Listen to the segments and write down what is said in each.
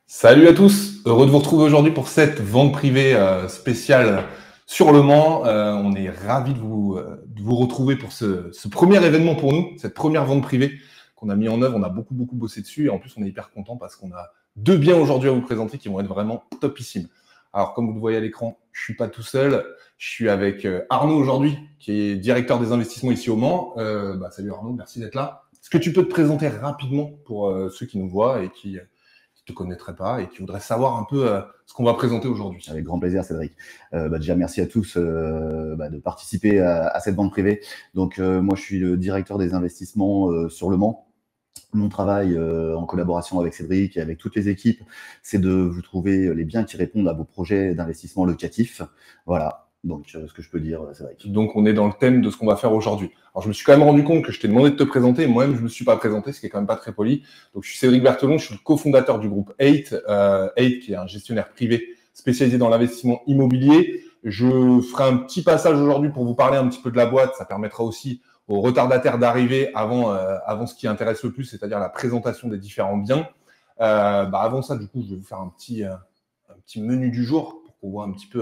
Salut à tous, heureux de vous retrouver aujourd'hui pour cette vente privée spéciale sur Le Mans. On est ravis de vous retrouver pour ce premier événement pour nous, cette première vente privée qu'on a mis en œuvre. On a beaucoup bossé dessus et en plus on est hyper content parce qu'on a deux biens aujourd'hui à vous présenter qui vont être vraiment topissimes. Alors comme vous le voyez à l'écran, je suis pas tout seul, je suis avec Arnaud aujourd'hui qui est directeur des investissements ici au Mans. Salut Arnaud, merci d'être là. Est-ce que tu peux te présenter rapidement pour ceux qui nous voient et qui te connaîtraient pas et qui voudraient savoir un peu ce qu'on va présenter aujourd'hui? Avec grand plaisir, Cédric. Déjà, merci à tous de participer à cette vente privée. Donc, moi, je suis le directeur des investissements sur Le Mans. Mon travail en collaboration avec Cédric et avec toutes les équipes, c'est de vous trouver les biens qui répondent à vos projets d'investissement locatif. Voilà. Donc, ce que je peux dire, Cédric. Donc, on est dans le thème de ce qu'on va faire aujourd'hui. Alors, je me suis quand même rendu compte que je t'ai demandé de te présenter. Moi-même, je ne me suis pas présenté, ce qui est quand même pas très poli. Donc, je suis Cédric Berthelon, je suis le cofondateur du groupe 8, 8 qui est un gestionnaire privé spécialisé dans l'investissement immobilier. Je ferai un petit passage aujourd'hui pour vous parler un petit peu de la boîte. Ça permettra aussi aux retardataires d'arriver avant ce qui intéresse le plus, c'est-à-dire la présentation des différents biens. Avant ça, du coup, je vais vous faire un petit menu du jour pour qu'on voit un petit peu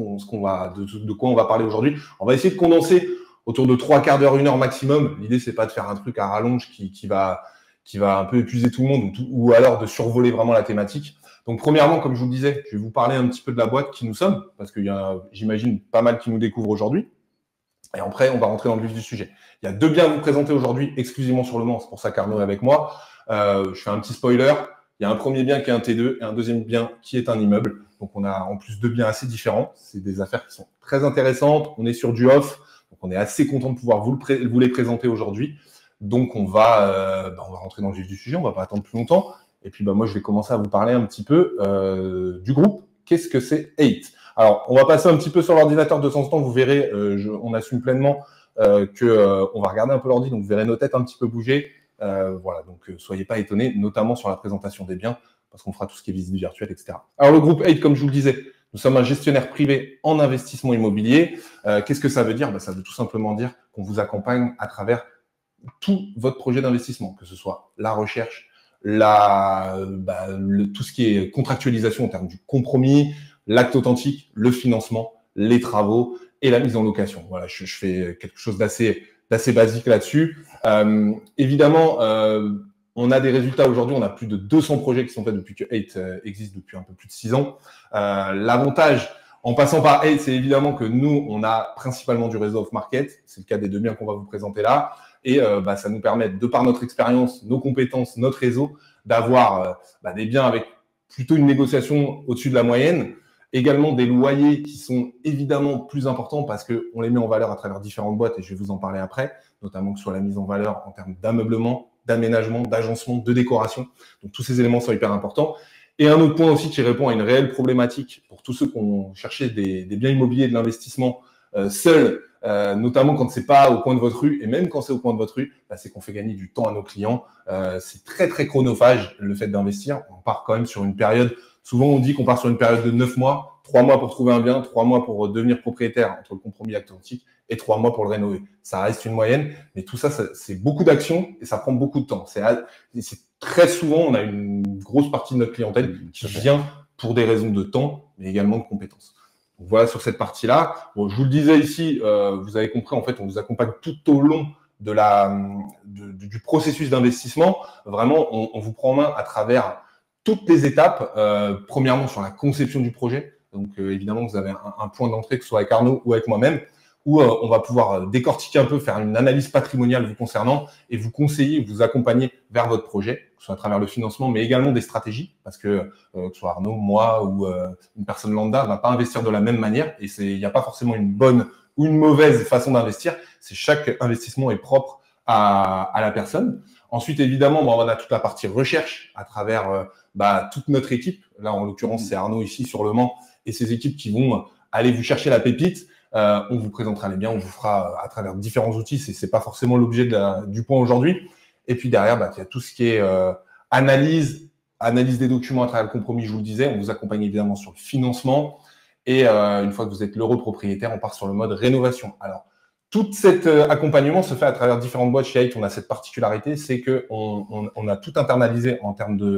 de quoi on va parler aujourd'hui. On va essayer de condenser autour de 3 quarts d'heure, 1 heure maximum. L'idée, c'est pas de faire un truc à rallonge qui va un peu épuiser tout le monde ou alors de survoler vraiment la thématique. Donc, premièrement, comme je vous le disais, je vais vous parler un petit peu de la boîte, qui nous sommes, parce qu'il y a, j'imagine, pas mal qui nous découvrent aujourd'hui. Et après, on va rentrer dans le vif du sujet. Il y a deux biens à vous présenter aujourd'hui, exclusivement sur Le Mans. C'est pour ça qu'Arnaud est avec moi. Je fais un petit spoiler. Il y a un premier bien qui est un T2 et un deuxième bien qui est un immeuble. Donc, on a en plus deux biens assez différents. C'est des affaires qui sont très intéressantes. On est sur du off. Donc, on est assez content de pouvoir vous les présenter aujourd'hui. Donc, on va rentrer dans le vif du sujet. On ne va pas attendre plus longtemps. Et puis, moi, je vais commencer à vous parler un petit peu du groupe. Qu'est-ce que c'est 8 ? Alors, on va passer un petit peu sur l'ordinateur de temps en temps. Vous verrez, on assume pleinement qu'on va regarder un peu l'ordi. Donc, vous verrez nos têtes un petit peu bouger. Donc soyez pas étonnés, notamment sur la présentation des biens, parce qu'on fera tout ce qui est visite virtuelle, etc. Alors, le groupe 8, comme je vous le disais, nous sommes un gestionnaire privé en investissement immobilier. Qu'est-ce que ça veut dire ? Ça veut tout simplement dire qu'on vous accompagne à travers tout votre projet d'investissement, que ce soit la recherche, tout ce qui est contractualisation en termes du compromis, l'acte authentique, le financement, les travaux et la mise en location. Voilà, je fais quelque chose d'assez basique là-dessus. Évidemment, on a des résultats aujourd'hui. On a plus de 200 projets qui sont faits depuis que 8 existe depuis un peu plus de 6 ans. L'avantage, en passant par 8, c'est évidemment que nous, on a principalement du réseau off-market. C'est le cas des deux biens qu'on va vous présenter là. Et ça nous permet, de par notre expérience, nos compétences, notre réseau, d'avoir des biens avec plutôt une négociation au-dessus de la moyenne. Également des loyers qui sont évidemment plus importants parce qu'on les met en valeur à travers différentes boîtes et je vais vous en parler après, notamment que ce soit la mise en valeur en termes d'ameublement, d'aménagement, d'agencement, de décoration. Donc tous ces éléments sont hyper importants. Et un autre point aussi qui répond à une réelle problématique pour tous ceux qui ont cherché des biens immobiliers, de l'investissement seuls, notamment quand c'est pas au coin de votre rue, et même quand c'est au coin de votre rue, c'est qu'on fait gagner du temps à nos clients. C'est très chronophage le fait d'investir. On part quand même sur une période. Souvent, on dit qu'on part sur une période de 9 mois, 3 mois pour trouver un bien, 3 mois pour devenir propriétaire entre le compromis authentique et 3 mois pour le rénover. Ça reste une moyenne, mais tout ça, c'est beaucoup d'actions et ça prend beaucoup de temps. C'est très souvent, on a une grosse partie de notre clientèle qui vient pour des raisons de temps, mais également de compétences. Donc voilà sur cette partie-là. Bon, je vous le disais ici, vous avez compris, en fait, on vous accompagne tout au long du processus d'investissement. Vraiment, on vous prend en main à travers toutes les étapes, premièrement sur la conception du projet. Donc, évidemment, vous avez un point d'entrée, que ce soit avec Arnaud ou avec moi-même, où on va pouvoir décortiquer un peu, faire une analyse patrimoniale vous concernant et vous conseiller, vous accompagner vers votre projet, que ce soit à travers le financement, mais également des stratégies, parce que ce soit Arnaud, moi ou une personne lambda ne va pas investir de la même manière et il n'y a pas forcément une bonne ou une mauvaise façon d'investir. Chaque investissement est propre à la personne. Ensuite, évidemment, on a toute la partie recherche à travers toute notre équipe. Là, en l'occurrence, c'est Arnaud ici sur Le Mans et ses équipes qui vont aller vous chercher la pépite. On vous présentera les biens, on vous fera à travers différents outils. C'est pas forcément l'objet du point aujourd'hui. Et puis derrière, il y a tout ce qui est analyse des documents à travers le compromis, je vous le disais. On vous accompagne évidemment sur le financement. Et une fois que vous êtes l'heureux propriétaire, on part sur le mode rénovation. Alors, tout cet accompagnement se fait à travers différentes boîtes. Chez 8, on a cette particularité, c'est qu'on a tout internalisé en termes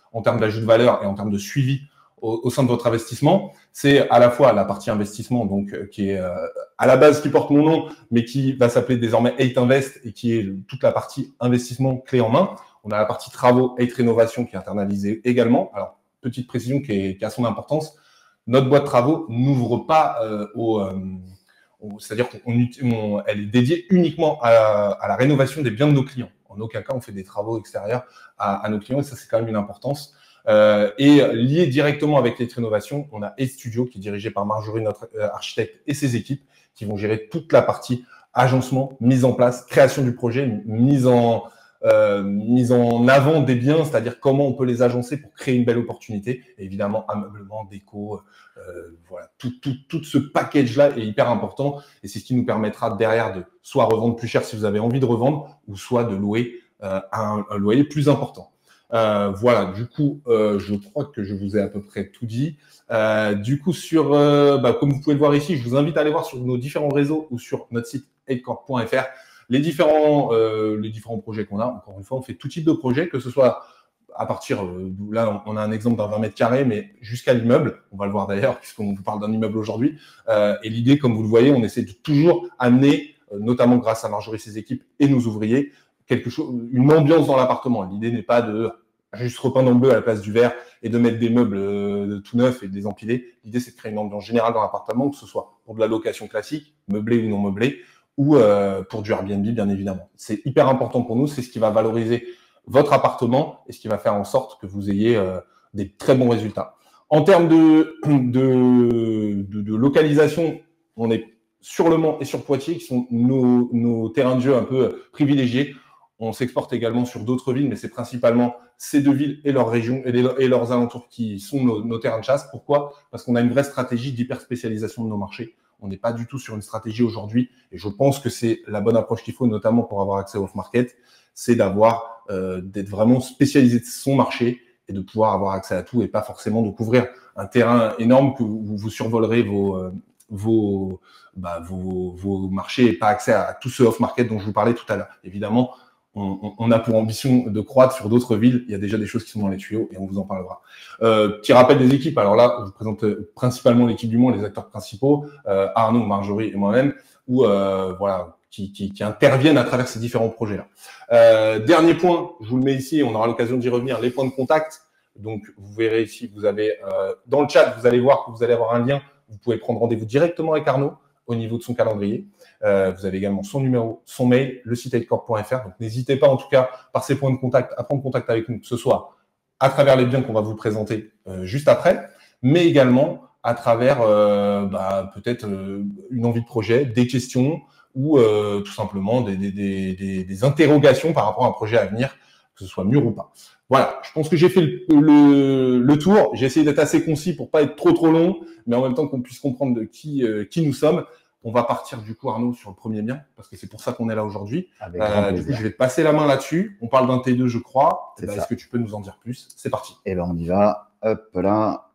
en termes d'ajout de valeur et en termes de suivi au sein de votre investissement. C'est à la fois la partie investissement, donc qui est à la base qui porte mon nom, mais qui va s'appeler désormais 8 Invest et qui est toute la partie investissement clé en main. On a la partie travaux 8 Rénovation qui est internalisée également. Alors, petite précision qui a son importance, notre boîte de travaux n'ouvre pas c'est-à-dire qu'elle est dédiée uniquement à la rénovation des biens de nos clients. En aucun cas, on fait des travaux extérieurs à nos clients et ça, c'est quand même une importance. Et lié directement avec les rénovations, on a Studio qui est dirigé par Marjorie, notre architecte, et ses équipes qui vont gérer toute la partie agencement, mise en place, création du projet, mise en avant des biens, c'est-à-dire comment on peut les agencer pour créer une belle opportunité. Et évidemment, ameublement, déco, voilà, tout ce package-là est hyper important et c'est ce qui nous permettra derrière de soit revendre plus cher si vous avez envie de revendre ou soit de louer un loyer plus important. Voilà, du coup, je crois que je vous ai à peu près tout dit. Du coup, comme vous pouvez le voir ici, je vous invite à aller voir sur nos différents réseaux ou sur notre site 8corp.fr les différents projets qu'on a. Encore une fois, on fait tout type de projet, que ce soit à partir, là, on a un exemple d'un 20 mètres carrés, mais jusqu'à l'immeuble. On va le voir d'ailleurs, puisqu'on vous parle d'un immeuble aujourd'hui. Et l'idée, comme vous le voyez, on essaie de toujours amener, notamment grâce à Marjorie et ses équipes et nos ouvriers, une ambiance dans l'appartement. L'idée n'est pas de juste repeindre en bleu à la place du vert et de mettre des meubles tout neufs et de les empiler. L'idée, c'est de créer une ambiance générale dans l'appartement, que ce soit pour de la location classique, meublée ou non meublée, ou pour du Airbnb, bien évidemment. C'est hyper important pour nous, c'est ce qui va valoriser votre appartement et ce qui va faire en sorte que vous ayez des très bons résultats. En termes de localisation, on est sur Le Mans et sur Poitiers, qui sont nos terrains de jeu un peu privilégiés. On s'exporte également sur d'autres villes, mais c'est principalement ces deux villes et leurs régions et leurs alentours qui sont nos terrains de chasse. Pourquoi? Parce qu'on a une vraie stratégie d'hyper-spécialisation de nos marchés. On n'est pas du tout sur une stratégie aujourd'hui, et je pense que c'est la bonne approche qu'il faut, notamment pour avoir accès au off-market, c'est d'être vraiment spécialisé de son marché et de pouvoir avoir accès à tout et pas forcément de couvrir un terrain énorme que vous survolerez vos marchés et pas accès à tout ce off-market dont je vous parlais tout à l'heure. Évidemment, on a pour ambition de croître sur d'autres villes. Il y a déjà des choses qui sont dans les tuyaux et on vous en parlera. Petit rappel des équipes. Alors là, je vous présente principalement l'équipe du Mans, les acteurs principaux, Arnaud, Marjorie et moi-même, qui interviennent à travers ces différents projets-là. Dernier point, je vous le mets ici, on aura l'occasion d'y revenir, les points de contact. Donc, vous verrez ici, vous avez dans le chat, vous allez voir que vous allez avoir un lien. Vous pouvez prendre rendez-vous directement avec Arnaud au niveau de son calendrier. Vous avez également son numéro, son mail, le site 8corp.fr. Donc, n'hésitez pas, en tout cas, par ces points de contact, à prendre contact avec nous, que ce soit à travers les biens qu'on va vous présenter juste après, mais également à travers peut-être une envie de projet, des questions ou tout simplement des interrogations par rapport à un projet à venir, que ce soit mûr ou pas. Voilà, je pense que j'ai fait le tour. J'ai essayé d'être assez concis pour pas être trop long, mais en même temps qu'on puisse comprendre de qui nous sommes. On va partir du coup, Arnaud, sur le premier bien, parce que c'est pour ça qu'on est là aujourd'hui. Du coup, je vais te passer la main là-dessus. On parle d'un T2, je crois. Est-ce que tu peux nous en dire plus? C'est parti. Eh ben, on y va. Hop là.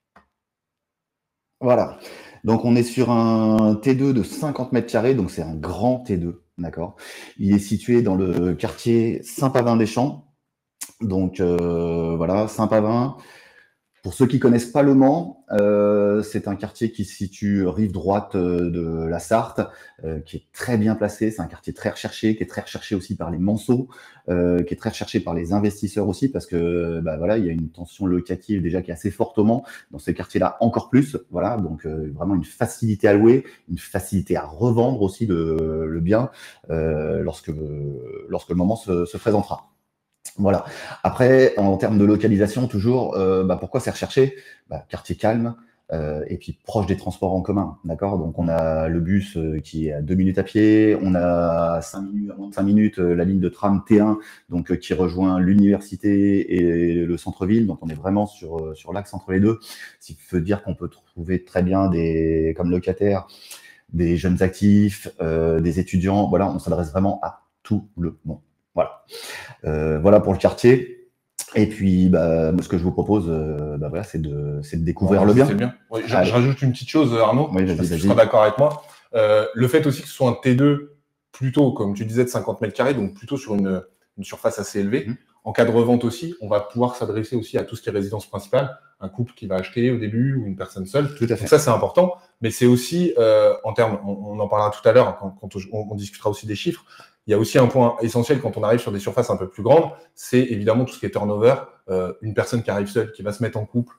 Voilà. Donc, on est sur un T2 de 50 mètres carrés. Donc, c'est un grand T2. D'accord. Il est situé dans le quartier Saint-Pavin-des-Champs. Donc, voilà, Saint-Pavin. Pour ceux qui connaissent pas Le Mans, c'est un quartier qui se situe rive droite de la Sarthe, qui est très bien placé. C'est un quartier très recherché, qui est très recherché aussi par les Manceaux, qui est très recherché par les investisseurs aussi, parce que voilà, il y a une tension locative déjà qui est assez forte au Mans. Dans ces quartiers-là, encore plus. Voilà, donc vraiment une facilité à louer, une facilité à revendre aussi le bien lorsque le moment se présentera. Voilà. Après, en termes de localisation, toujours, pourquoi c'est recherché? Quartier calme et puis proche des transports en commun, d'accord? Donc, on a le bus qui est à 2 minutes à pied, on a à moins de 5 minutes la ligne de tram T1, donc qui rejoint l'université et le centre-ville. Donc, on est vraiment sur l'axe entre les deux. Ce qui veut dire qu'on peut trouver très bien comme locataires des jeunes actifs, des étudiants. Voilà, on s'adresse vraiment à tout le monde. Voilà. Voilà pour le quartier. Et puis, moi, ce que je vous propose, voilà, c'est de découvrir le bien. C'est bien. Oui, je rajoute une petite chose, Arnaud. Oui, tu seras d'accord avec moi. Le fait aussi que ce soit un T2 plutôt, comme tu disais, de 50 mètres carrés, donc plutôt sur une surface assez élevée. En cas de revente aussi, on va pouvoir s'adresser aussi à tout ce qui est résidence principale, un couple qui va acheter au début ou une personne seule. Tout à fait. Donc ça, c'est important, mais c'est aussi, en termes, on en parlera tout à l'heure quand on discutera aussi des chiffres, il y a aussi un point essentiel quand on arrive sur des surfaces un peu plus grandes, c'est évidemment tout ce qui est turnover. Une personne qui arrive seule, qui va se mettre en couple,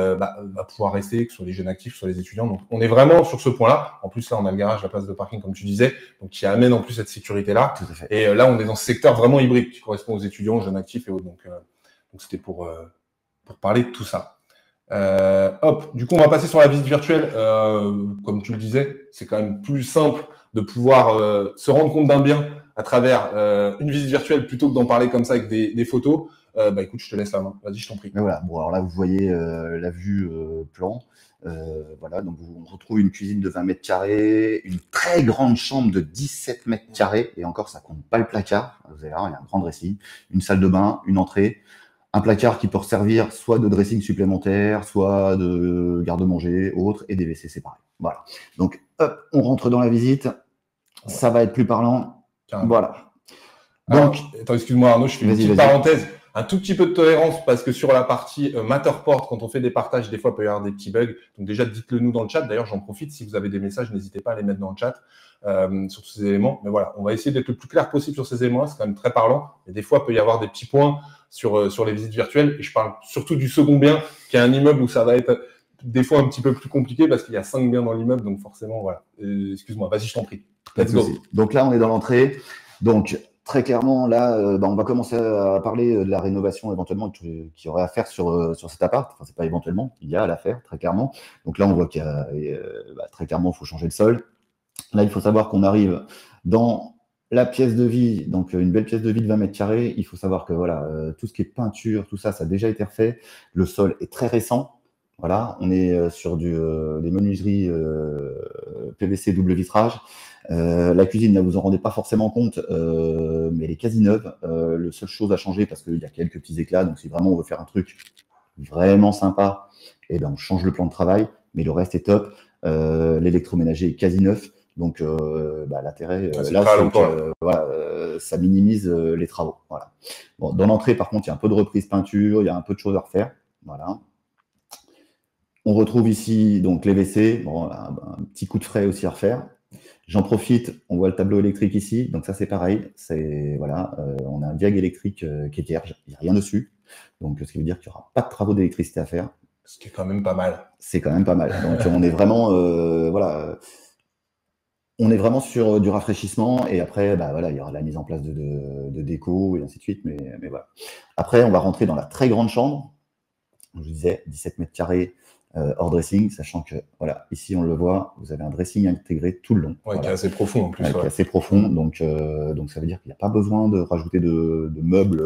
va pouvoir rester, que ce soit les jeunes actifs, que ce soit les étudiants. Donc, on est vraiment sur ce point-là. En plus, là, on a le garage, la place de parking, comme tu disais, donc qui amène en plus cette sécurité-là. Et là, on est dans ce secteur vraiment hybride qui correspond aux étudiants, aux jeunes actifs et autres. Donc c'était pour parler de tout ça. Du coup, on va passer sur la visite virtuelle. Comme tu le disais, c'est quand même plus simple de pouvoir se rendre compte d'un bien à travers une visite virtuelle plutôt que d'en parler comme ça avec des photos. Écoute, je te laisse la main. Vas-y, je t'en prie. Mais voilà. Bon, alors là, vous voyez la vue plan. Voilà, donc on retrouve une cuisine de 20 mètres carrés, une très grande chambre de 17 mètres carrés, et encore, ça compte pas le placard. Vous allez voir, il y a un grand dressing, une salle de bain, une entrée, un placard qui peut servir soit de dressing supplémentaire, soit de garde-manger, autre, et des WC séparés. Voilà. Donc, hop, on rentre dans la visite. Ça va être plus parlant. Carrément. Voilà. Donc, attends, excuse-moi Arnaud, je fais une petite parenthèse. Un tout petit peu de tolérance parce que sur la partie Matterport, quand on fait des partages, des fois, il peut y avoir des petits bugs. Donc déjà, dites-le nous dans le chat. D'ailleurs, j'en profite. Si vous avez des messages, n'hésitez pas à les mettre dans le chat sur tous ces éléments. Mais voilà, on va essayer d'être le plus clair possible sur ces éléments. C'est quand même très parlant. Et des fois, il peut y avoir des petits points sur les visites virtuelles. Et je parle surtout du second bien, qui est un immeuble où ça va être des fois un petit peu plus compliqué parce qu'il y a 5 biens dans l'immeuble. Donc forcément, voilà. Excuse-moi, vas-y, je t'en prie. Let's go. Donc là, on est dans l'entrée. Donc, très clairement, là, on va commencer à parler de la rénovation éventuellement qu'il y aurait à faire sur cet appart. Enfin, c'est pas éventuellement, il y a à la faire, très clairement. Donc là, on voit qu'il y a très clairement, il faut changer le sol. Là, il faut savoir qu'on arrive dans la pièce de vie, donc une belle pièce de vie de 20 mètres carrés. Il faut savoir que voilà, tout ce qui est peinture, tout ça, ça a déjà été refait. Le sol est très récent. Voilà, on est sur des menuiseries PVC double vitrage. La cuisine, là, vous en rendez pas forcément compte, mais elle est quasi neuve. Le seule chose à changer, parce qu'il y a quelques petits éclats, donc si vraiment on veut faire un truc vraiment sympa, eh ben, on change le plan de travail, mais le reste est top. L'électroménager est quasi neuf, donc l'intérêt, là, c'est que ça minimise les travaux. Voilà. Bon, dans l'entrée, par contre, il y a un peu de reprise peinture, il y a un peu de choses à refaire. Voilà. On retrouve ici donc les WC, bon, un petit coup de frais aussi à refaire. J'en profite, on voit le tableau électrique ici, donc ça c'est pareil, on a un diag électrique qui est vierge, il n'y a rien dessus, donc ce qui veut dire qu'il n'y aura pas de travaux d'électricité à faire. Ce qui est quand même pas mal. C'est quand même pas mal, donc on est vraiment, on est vraiment sur du rafraîchissement, et après, il y aura la mise en place de déco, et ainsi de suite, mais voilà. Après, on va rentrer dans la très grande chambre, je vous disais, 17 mètres carrés, hors dressing, sachant que, voilà, ici on le voit, vous avez un dressing intégré tout le long. Ouais, qui est assez profond en plus. Qui est assez profond, donc ça veut dire qu'il n'y a pas besoin de rajouter de meubles.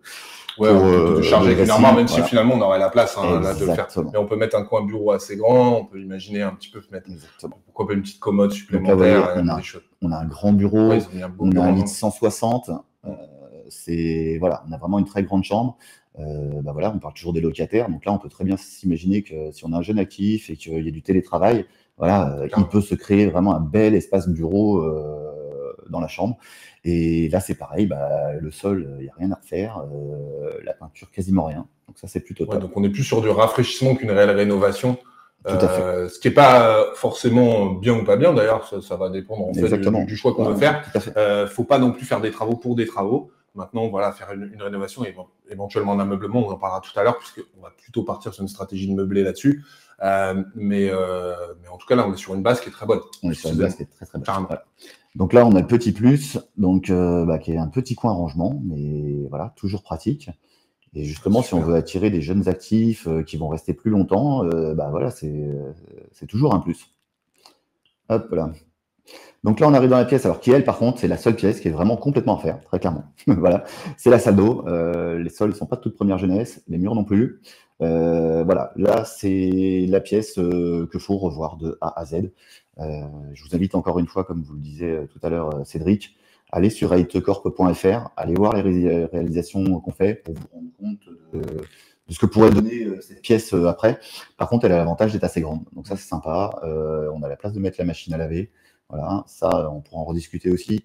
De charger régulièrement, même si finalement on aurait la place là, de le faire. Mais on peut mettre un coin bureau assez grand, on peut imaginer un petit peu mettre pourquoi pas une petite commode supplémentaire. Donc là, on a un grand bureau, on a un lit de 160. On a vraiment une très grande chambre. On parle toujours des locataires, donc là on peut très bien s'imaginer que si on a un jeune actif et qu'il y a du télétravail, il peut se créer vraiment un bel espace bureau dans la chambre. Et là c'est pareil, le sol, il n'y a rien à refaire, la peinture quasiment rien, donc ça c'est plutôt top. Donc on est plus sur du rafraîchissement qu'une réelle rénovation. Tout à fait. Ce qui n'est pas forcément bien ou pas bien, d'ailleurs, ça va dépendre en fait du choix qu'on veut faire. Faut pas non plus faire des travaux pour des travaux. Maintenant, faire une rénovation et éventuellement un ameublement, on en parlera tout à l'heure, puisqu'on va plutôt partir sur une stratégie de meubler là-dessus. Mais en tout cas, là, on est sur une base qui est très bonne. On est sur une base qui est très très bonne. Voilà. Donc là, on a le petit plus, donc qui est un petit coin rangement, mais voilà, toujours pratique. Et justement, si on veut attirer des jeunes actifs qui vont rester plus longtemps, c'est toujours un plus. Hop là. Donc là, on arrive dans la pièce, alors qui, elle, par contre, c'est la seule pièce qui est vraiment complètement à faire, très clairement. Voilà, c'est la salle d'eau. Les sols ne sont pas de toute première jeunesse, les murs non plus. Là, c'est la pièce qu'il faut revoir de A à Z. Je vous invite encore une fois, comme vous le disiez tout à l'heure, Cédric, allez sur aitecorp.fr, allez voir les réalisations qu'on fait pour vous rendre compte de ce que pourrait donner cette pièce après. Par contre, elle a l'avantage d'être assez grande, donc ça, c'est sympa. On a la place de mettre la machine à laver. Voilà, ça, on pourra en rediscuter aussi.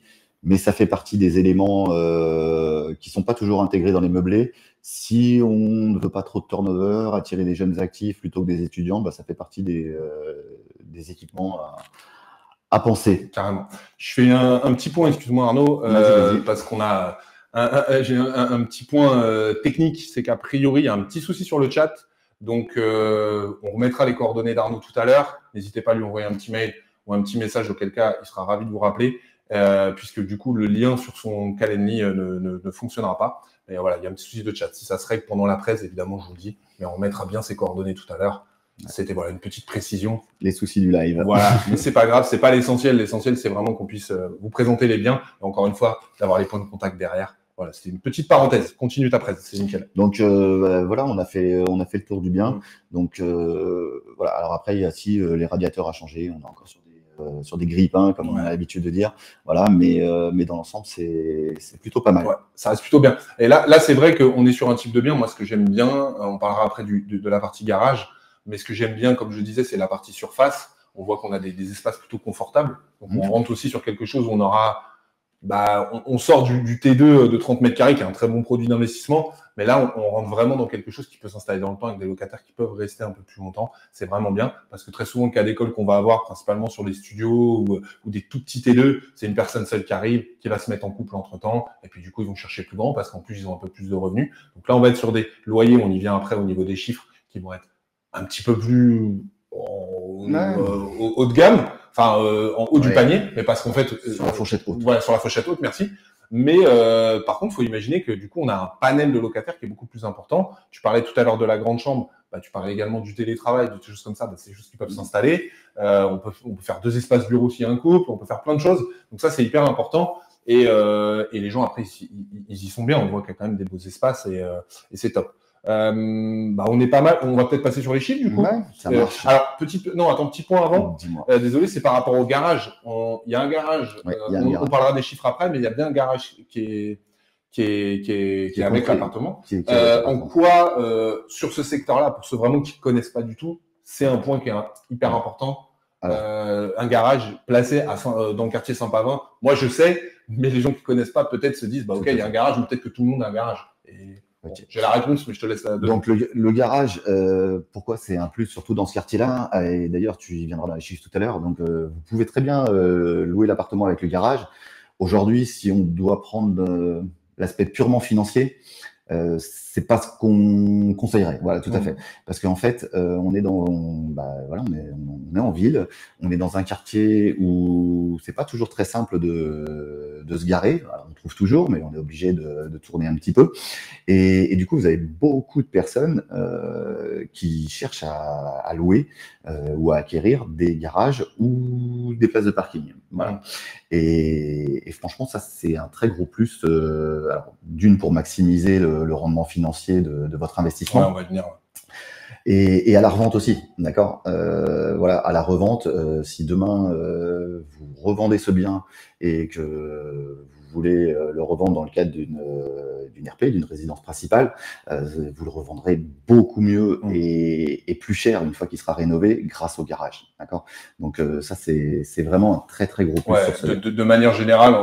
mais ça fait partie des éléments qui sont pas toujours intégrés dans les meublés. Si on ne veut pas trop de turnover, attirer des jeunes actifs plutôt que des étudiants, bah, ça fait partie des équipements à penser. Carrément. Je fais un petit point, excuse-moi Arnaud, Vas-y. parce qu'on a j'ai un petit point technique, c'est qu'a priori, il y a un petit souci sur le chat. Donc, on remettra les coordonnées d'Arnaud tout à l'heure. N'hésitez pas à lui envoyer un petit mail ou un petit message, auquel cas, il sera ravi de vous rappeler, puisque du coup, le lien sur son Calendly ne fonctionnera pas. Et voilà, il y a un petit souci de chat. Si ça se règle pendant la presse, évidemment, je vous le dis, mais on remettra bien ses coordonnées tout à l'heure. C'était voilà, une petite précision. Les soucis du live. Voilà, mais c'est pas grave, c'est pas l'essentiel. L'essentiel, c'est vraiment qu'on puisse vous présenter les biens. Et encore une fois, d'avoir les points de contact derrière. Voilà, c'était une petite parenthèse. Continue ta presse, c'est nickel. Donc voilà, on a fait le tour du bien. Donc voilà. Alors après, il y a aussi les radiateurs à changer. On est encore sur des grilles peints, comme on a l'habitude de dire. Voilà, mais dans l'ensemble, c'est plutôt pas mal. Ouais, ça reste plutôt bien. Et là c'est vrai qu'on est sur un type de bien. Moi, ce que j'aime bien, on parlera après de la partie garage. Mais ce que j'aime bien, comme je disais, c'est la partie surface. On voit qu'on a des espaces plutôt confortables. Donc, on rentre aussi sur quelque chose où on aura… on sort du T2 de 30 mètres carrés, qui est un très bon produit d'investissement. Mais là, on rentre vraiment dans quelque chose qui peut s'installer dans le temps avec des locataires qui peuvent rester un peu plus longtemps. C'est vraiment bien. Parce que très souvent, le cas d'école qu'on va avoir, principalement sur des studios ou des tout petits T2, c'est une personne seule qui arrive, qui va se mettre en couple entre-temps. Et puis, du coup, ils vont chercher plus grand parce qu'en plus, ils ont un peu plus de revenus. Donc là, on va être sur des loyers. On y vient après au niveau des chiffres qui vont être un petit peu plus haut de gamme, enfin en haut du panier, mais parce qu'en fait sur la fourchette haute. Voilà, sur la fourchette haute, merci. Mais par contre, il faut imaginer que du coup, on a un panel de locataires qui est beaucoup plus important. Tu parlais tout à l'heure de la grande chambre, tu parlais également du télétravail, de choses comme ça. C'est des choses qui peuvent s'installer. On peut faire 2 espaces bureaux s'il y a un couple, on peut faire plein de choses. Donc ça, c'est hyper important. Et les gens après, ils y sont bien. On voit qu'il y a quand même des beaux espaces et c'est top. On est pas mal. On va peut-être passer sur les chiffres du coup. Ouais, ça marche. Alors petit point avant. Désolé, c'est par rapport au garage. Il y a un garage. On parlera des chiffres après, mais il y a bien un garage qui est avec l'appartement. En quoi sur ce secteur-là, pour ceux vraiment qui ne connaissent pas du tout, c'est un point qui est hyper important. Un garage placé dans le quartier Saint-Pavin. Moi, je sais, mais les gens qui ne connaissent pas peut-être se disent, ok, il y a un garage, mais peut-être que tout le monde a un garage. J'ai la réponse, mais je te laisse la donner. Donc, le garage, pourquoi c'est un plus, surtout dans ce quartier-là? Et d'ailleurs, tu y viendras dans les chiffres tout à l'heure. Donc, vous pouvez très bien louer l'appartement avec le garage. Aujourd'hui, si on doit prendre l'aspect purement financier, c'est pas ce qu'on conseillerait. Voilà, tout à fait. Parce qu'en fait, on est on est en ville, on est dans un quartier où c'est pas toujours très simple de se garer. Alors, on trouve toujours, mais on est obligé de tourner un petit peu. Et du coup, vous avez beaucoup de personnes qui cherchent à louer ou à acquérir des garages ou des places de parking. Voilà. Et franchement, ça, c'est un très gros plus. D'une, pour maximiser le rendement financier de votre investissement. Ouais, on va venir. Et à la revente aussi, d'accord. Voilà, à la revente, si demain vous revendez ce bien et que vous voulez le revendre dans le cadre d'une RP, d'une résidence principale, vous le revendrez beaucoup mieux et plus cher une fois qu'il sera rénové grâce au garage, d'accord. Donc ça, c'est vraiment un très très gros plus. Sur de manière générale,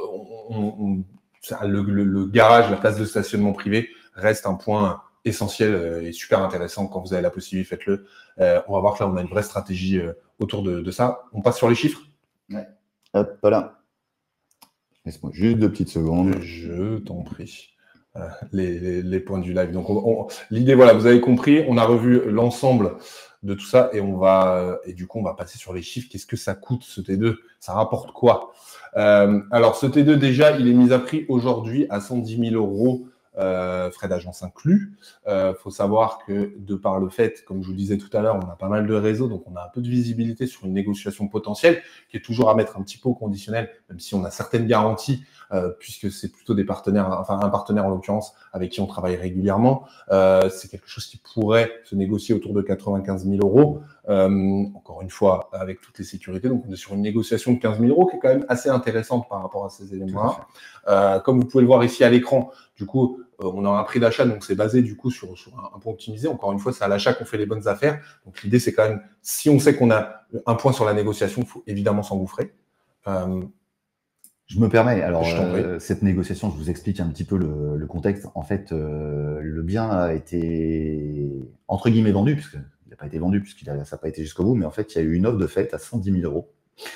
le garage, la place de stationnement privé reste un point essentiel et super intéressant. Quand vous avez la possibilité, faites-le. On va voir que là, on a une vraie stratégie autour de ça. On passe sur les chiffres. Ouais. Hop, voilà. Laisse-moi juste 2 petites secondes. Je t'en prie. Les points du live. Donc, l'idée, voilà, vous avez compris. On a revu l'ensemble de tout ça et du coup, on va passer sur les chiffres. Qu'est-ce que ça coûte, ce T2? Ça rapporte quoi? Alors, ce T2, déjà, il est mis à prix aujourd'hui à 110 000 €. Frais d'agence inclus. Faut savoir que de par le fait, comme je vous le disais tout à l'heure, on a pas mal de réseaux, donc on a un peu de visibilité sur une négociation potentielle qui est toujours à mettre un petit peu au conditionnel, même si on a certaines garanties, puisque c'est plutôt des partenaires, enfin un partenaire en l'occurrence, avec qui on travaille régulièrement. C'est quelque chose qui pourrait se négocier autour de 95 000 €. Encore une fois, avec toutes les sécurités. Donc, on est sur une négociation de 15 000 € qui est quand même assez intéressante par rapport à ces éléments-là. Comme vous pouvez le voir ici à l'écran, du coup, on a un prix d'achat, donc c'est basé du coup sur un point optimisé. Encore une fois, c'est à l'achat qu'on fait les bonnes affaires. Donc, l'idée, c'est quand même, si on sait qu'on a un point sur la négociation, il faut évidemment s'engouffrer. Je me permets, alors Je t'en prie. cette négociation, je vous explique un petit peu le contexte. En fait, le bien a été entre guillemets vendu, puisqu'il n'a pas été vendu, ça n'a pas été jusqu'au bout, mais en fait, il y a eu une offre de fait à 110 000 euros.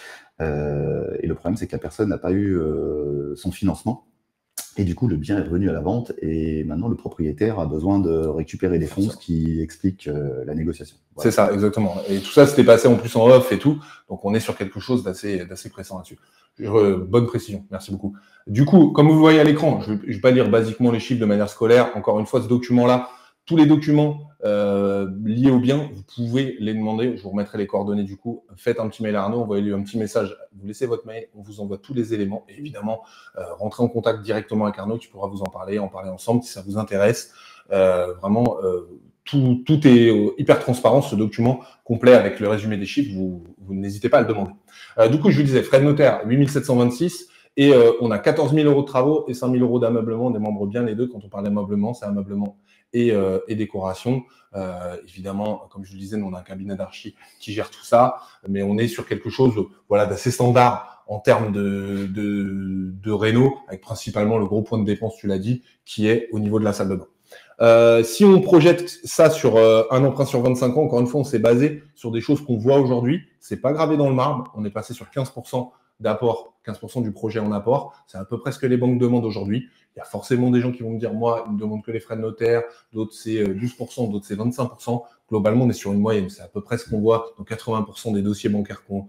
Et le problème, c'est que la personne n'a pas eu son financement. Et du coup, le bien est revenu à la vente et maintenant le propriétaire a besoin de récupérer des fonds, ce qui explique la négociation. Voilà. C'est ça, exactement. Et tout ça, c'était passé en plus en off et tout. Donc, on est sur quelque chose d'assez pressant là-dessus. Bonne précision, merci beaucoup. Du coup, comme vous le voyez à l'écran, je ne vais pas lire basiquement les chiffres de manière scolaire. Encore une fois, ce document-là, tous les documents liés au bien, vous pouvez les demander. Je vous remettrai les coordonnées du coup. Faites un petit mail à Arnaud, envoyez-lui un petit message. Vous laissez votre mail, on vous envoie tous les éléments. Et évidemment, rentrez en contact directement avec Arnaud qui pourra vous en parler ensemble si ça vous intéresse. Vraiment, tout est hyper transparent, ce document complet avec le résumé des chiffres. Vous n'hésitez pas à le demander. Du coup, je vous disais, frais de notaire, 8 726. Et on a 14 000 euros de travaux et 5 000 euros d'ameublement. On démembre bien les deux. Quand on parle d'ameublement, c'est ameublement et décoration. Évidemment, comme je vous le disais, nous, on a un cabinet d'archi qui gère tout ça. Mais on est sur quelque chose voilà, d'assez standard en termes de réno, avec principalement le gros point de dépense, tu l'as dit, qui est au niveau de la salle de bain. Si on projette ça sur un emprunt sur 25 ans, encore une fois, on s'est basé sur des choses qu'on voit aujourd'hui. C'est pas gravé dans le marbre. On est passé sur 15% d'apport, 15% du projet en apport. C'est à peu près ce que les banques demandent aujourd'hui. Il y a forcément des gens qui vont me dire, moi, ils me demandent que les frais de notaire, d'autres c'est 12%, d'autres c'est 25%. Globalement, on est sur une moyenne. C'est à peu près ce qu'on voit dans 80% des dossiers bancaires qu'on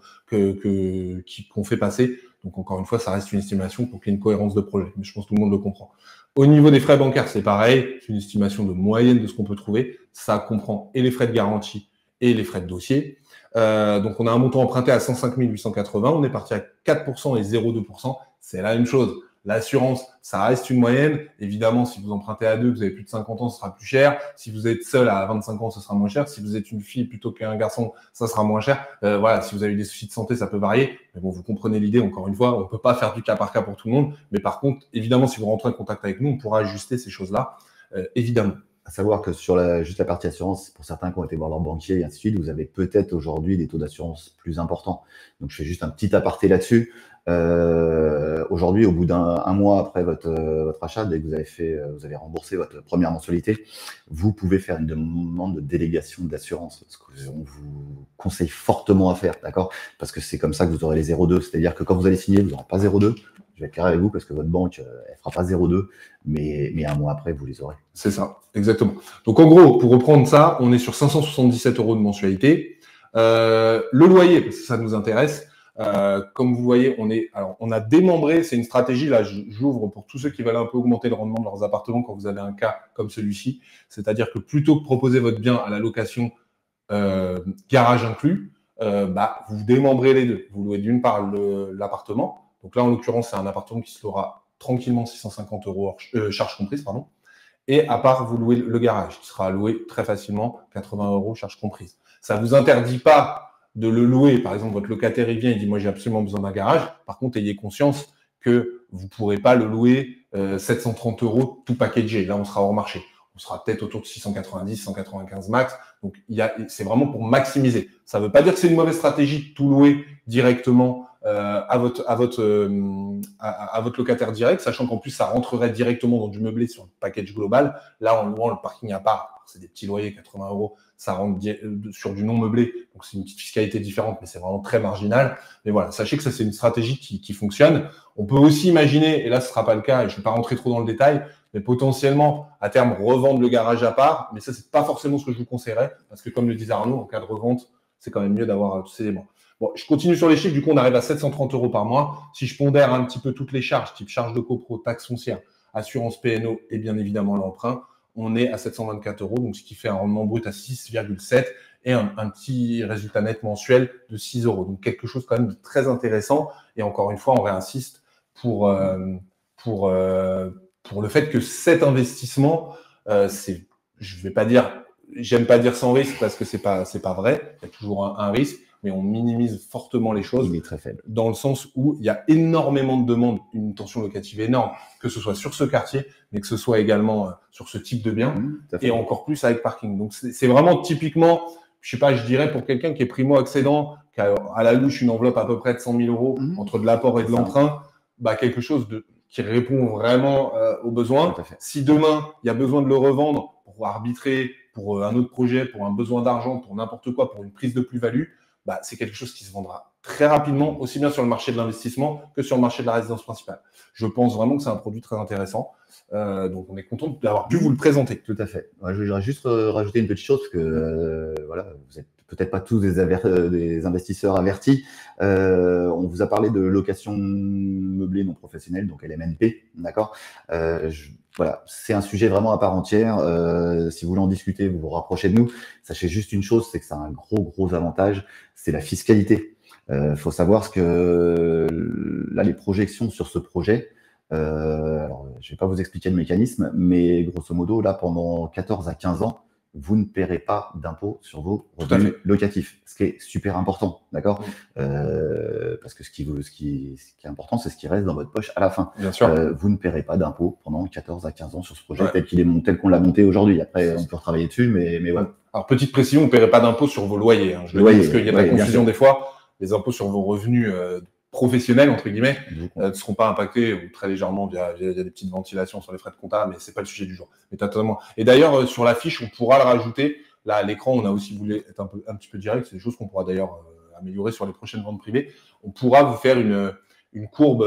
fait passer. Donc, encore une fois, ça reste une estimation pour qu'il y ait une cohérence de projet. Mais je pense que tout le monde le comprend. Au niveau des frais bancaires, c'est pareil. C'est une estimation de moyenne de ce qu'on peut trouver. Ça comprend et les frais de garantie et les frais de dossier. Donc, on a un montant emprunté à 105 880. On est parti à 4% et 0,2%. C'est la même chose. L'assurance, ça reste une moyenne. Évidemment, si vous empruntez à deux, vous avez plus de 50 ans, ce sera plus cher. Si vous êtes seul à 25 ans, ce sera moins cher. Si vous êtes une fille plutôt qu'un garçon, ça sera moins cher. Voilà, si vous avez des soucis de santé, ça peut varier. Mais bon, vous comprenez l'idée. Encore une fois, on ne peut pas faire du cas par cas pour tout le monde. Mais par contre, évidemment, si vous rentrez en contact avec nous, on pourra ajuster ces choses-là, évidemment. À savoir que sur juste la partie assurance, pour certains qui ont été voir leur banquier et ainsi de suite, vous avez peut-être aujourd'hui des taux d'assurance plus importants. Donc, je fais juste un petit aparté là-dessus. Aujourd'hui, au bout d'un mois après votre achat, dès que vous avez remboursé votre première mensualité, vous pouvez faire une demande de délégation d'assurance, ce qu'on vous conseille fortement à faire, d'accord? Parce que c'est comme ça que vous aurez les 0,2. C'est-à-dire que quand vous allez signer, vous n'aurez pas 0,2. Je vais être clair avec vous parce que votre banque, elle fera pas 0,2, mais un mois après, vous les aurez. C'est ça, exactement. Donc, en gros, pour reprendre ça, on est sur 577 euros de mensualité. Le loyer, parce que ça nous intéresse, comme vous voyez, on a démembré, c'est une stratégie, là, j'ouvre pour tous ceux qui veulent un peu augmenter le rendement de leurs appartements quand vous avez un cas comme celui-ci. C'est-à-dire que plutôt que proposer votre bien à la location garage inclus, vous démembrez les deux. Vous louez d'une part l'appartement. Donc là, en l'occurrence, c'est un appartement qui se louera tranquillement 650 euros charges comprises, pardon. Et à part, vous louez le garage, qui sera loué très facilement 80 euros charges comprises. Ça ne vous interdit pas de le louer. Par exemple, votre locataire, il vient, il dit, moi, j'ai absolument besoin d'un garage. Par contre, ayez conscience que vous ne pourrez pas le louer 730 euros tout packagé. Là, on sera hors marché. On sera peut-être autour de 690, 195 max. Donc, c'est vraiment pour maximiser. Ça ne veut pas dire que c'est une mauvaise stratégie de tout louer directement à votre locataire direct, sachant qu'en plus, ça rentrerait directement dans du meublé sur le package global. Là, en louant le parking à part, c'est des petits loyers, 80 euros, ça rentre sur du non meublé. Donc, c'est une petite fiscalité différente, mais c'est vraiment très marginal. Mais voilà, sachez que ça, c'est une stratégie qui fonctionne. On peut aussi imaginer, et là, ce ne sera pas le cas, et je ne vais pas rentrer trop dans le détail, mais potentiellement, à terme, revendre le garage à part. Mais ça, c'est pas forcément ce que je vous conseillerais, parce que comme le disait Arnaud, en cas de revente, c'est quand même mieux d'avoir tous ces éléments. Bon, je continue sur les chiffres. Du coup, on arrive à 730 euros par mois. Si je pondère un petit peu toutes les charges, type charges de copro, taxes foncières, assurance PNO et bien évidemment l'emprunt, on est à 724 euros, donc ce qui fait un rendement brut à 6,7 et un petit résultat net mensuel de 6 euros. Donc quelque chose quand même de très intéressant. Et encore une fois, on réinsiste pour le fait que cet investissement, je vais pas dire, j'aime pas dire sans risque parce que c'est pas vrai. Il y a toujours un risque, mais on minimise fortement les choses. Il est très faible. Dans le sens où il y a énormément de demandes, une tension locative énorme, que ce soit sur ce quartier, mais que ce soit également sur ce type de bien, et encore plus avec parking. Donc, c'est vraiment typiquement, je sais pas, je dirais pour quelqu'un qui est primo-accédant, qui a à la louche une enveloppe à peu près de 100 000 euros entre de l'apport et de l'emprunt, quelque chose qui répond vraiment aux besoins. Si demain, il y a besoin de le revendre pour arbitrer, pour un autre projet, pour un besoin d'argent, pour n'importe quoi, pour une prise de plus-value, c'est quelque chose qui se vendra très rapidement, aussi bien sur le marché de l'investissement que sur le marché de la résidence principale. Je pense vraiment que c'est un produit très intéressant. Donc, on est content d'avoir pu vous le présenter. Tout à fait. Je voudrais juste rajouter une petite chose, parce que voilà, vous n'êtes peut-être pas tous des investisseurs avertis. On vous a parlé de location meublée non professionnelle, donc LMNP, d'accord. Voilà, c'est un sujet vraiment à part entière. Si vous voulez en discuter, vous vous rapprochez de nous. Sachez juste une chose, c'est que ça a un gros avantage, c'est la fiscalité. Faut savoir que là, les projections sur ce projet, alors, je ne vais pas vous expliquer le mécanisme, mais grosso modo, là, pendant 14 à 15 ans, vous ne paierez pas d'impôt sur vos revenus locatifs, ce qui est super important, d'accord. Parce que ce qui est important, c'est ce qui reste dans votre poche à la fin. Bien sûr. Vous ne paierez pas d'impôt pendant 14 à 15 ans sur ce projet tel qu'on l'a monté aujourd'hui. Après, on peut retravailler dessus, mais voilà. Alors, petite précision, vous ne paierez pas d'impôt sur vos loyers. Je le dis parce qu'il y a de la confusion des fois. Les impôts sur vos revenus professionnels, entre guillemets, ne seront pas impactés ou très légèrement via des petites ventilations sur les frais de compta, mais ce n'est pas le sujet du jour. Mais totalement. Et d'ailleurs, sur la fiche, on pourra le rajouter. Là, à l'écran, on a aussi voulu être un petit peu direct. C'est des choses qu'on pourra d'ailleurs améliorer sur les prochaines ventes privées. On pourra vous faire une courbe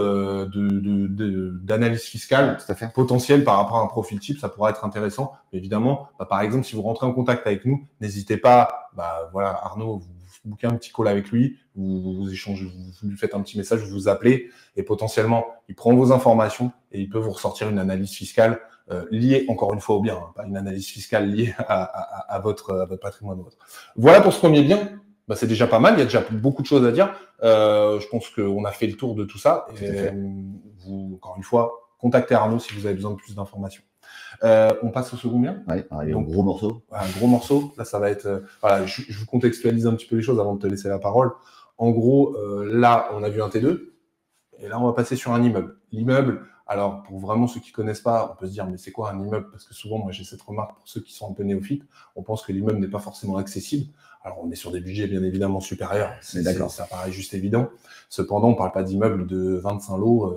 d'analyse fiscale potentielle par rapport à un profil type. Ça pourra être intéressant. Mais évidemment, par exemple, si vous rentrez en contact avec nous, n'hésitez pas, voilà, Arnaud, vous booker un petit call avec lui, vous échangez, vous lui faites un petit message, vous vous appelez et potentiellement, il prend vos informations et il peut vous ressortir une analyse fiscale liée, encore une fois, au bien, hein, pas une analyse fiscale liée à votre patrimoine ou autre. Voilà pour ce premier bien. C'est déjà pas mal, il y a déjà beaucoup de choses à dire. Je pense qu'on a fait le tour de tout ça. Et vous, encore une fois, contactez Arnaud si vous avez besoin de plus d'informations. On passe au second bien. Un gros morceau. Un gros morceau. Là, ça va être. Voilà, je vous contextualise un petit peu les choses avant de te laisser la parole. En gros, là, on a vu un T2. Et là, on va passer sur un immeuble. L'immeuble, alors, pour vraiment ceux qui ne connaissent pas, on peut se dire, mais c'est quoi un immeuble? Parce que souvent, moi, j'ai cette remarque pour ceux qui sont un peu néophytes. On pense que l'immeuble n'est pas forcément accessible. Alors, on est sur des budgets bien évidemment supérieurs. Ça paraît juste évident. Cependant, on ne parle pas d'immeubles de 25 lots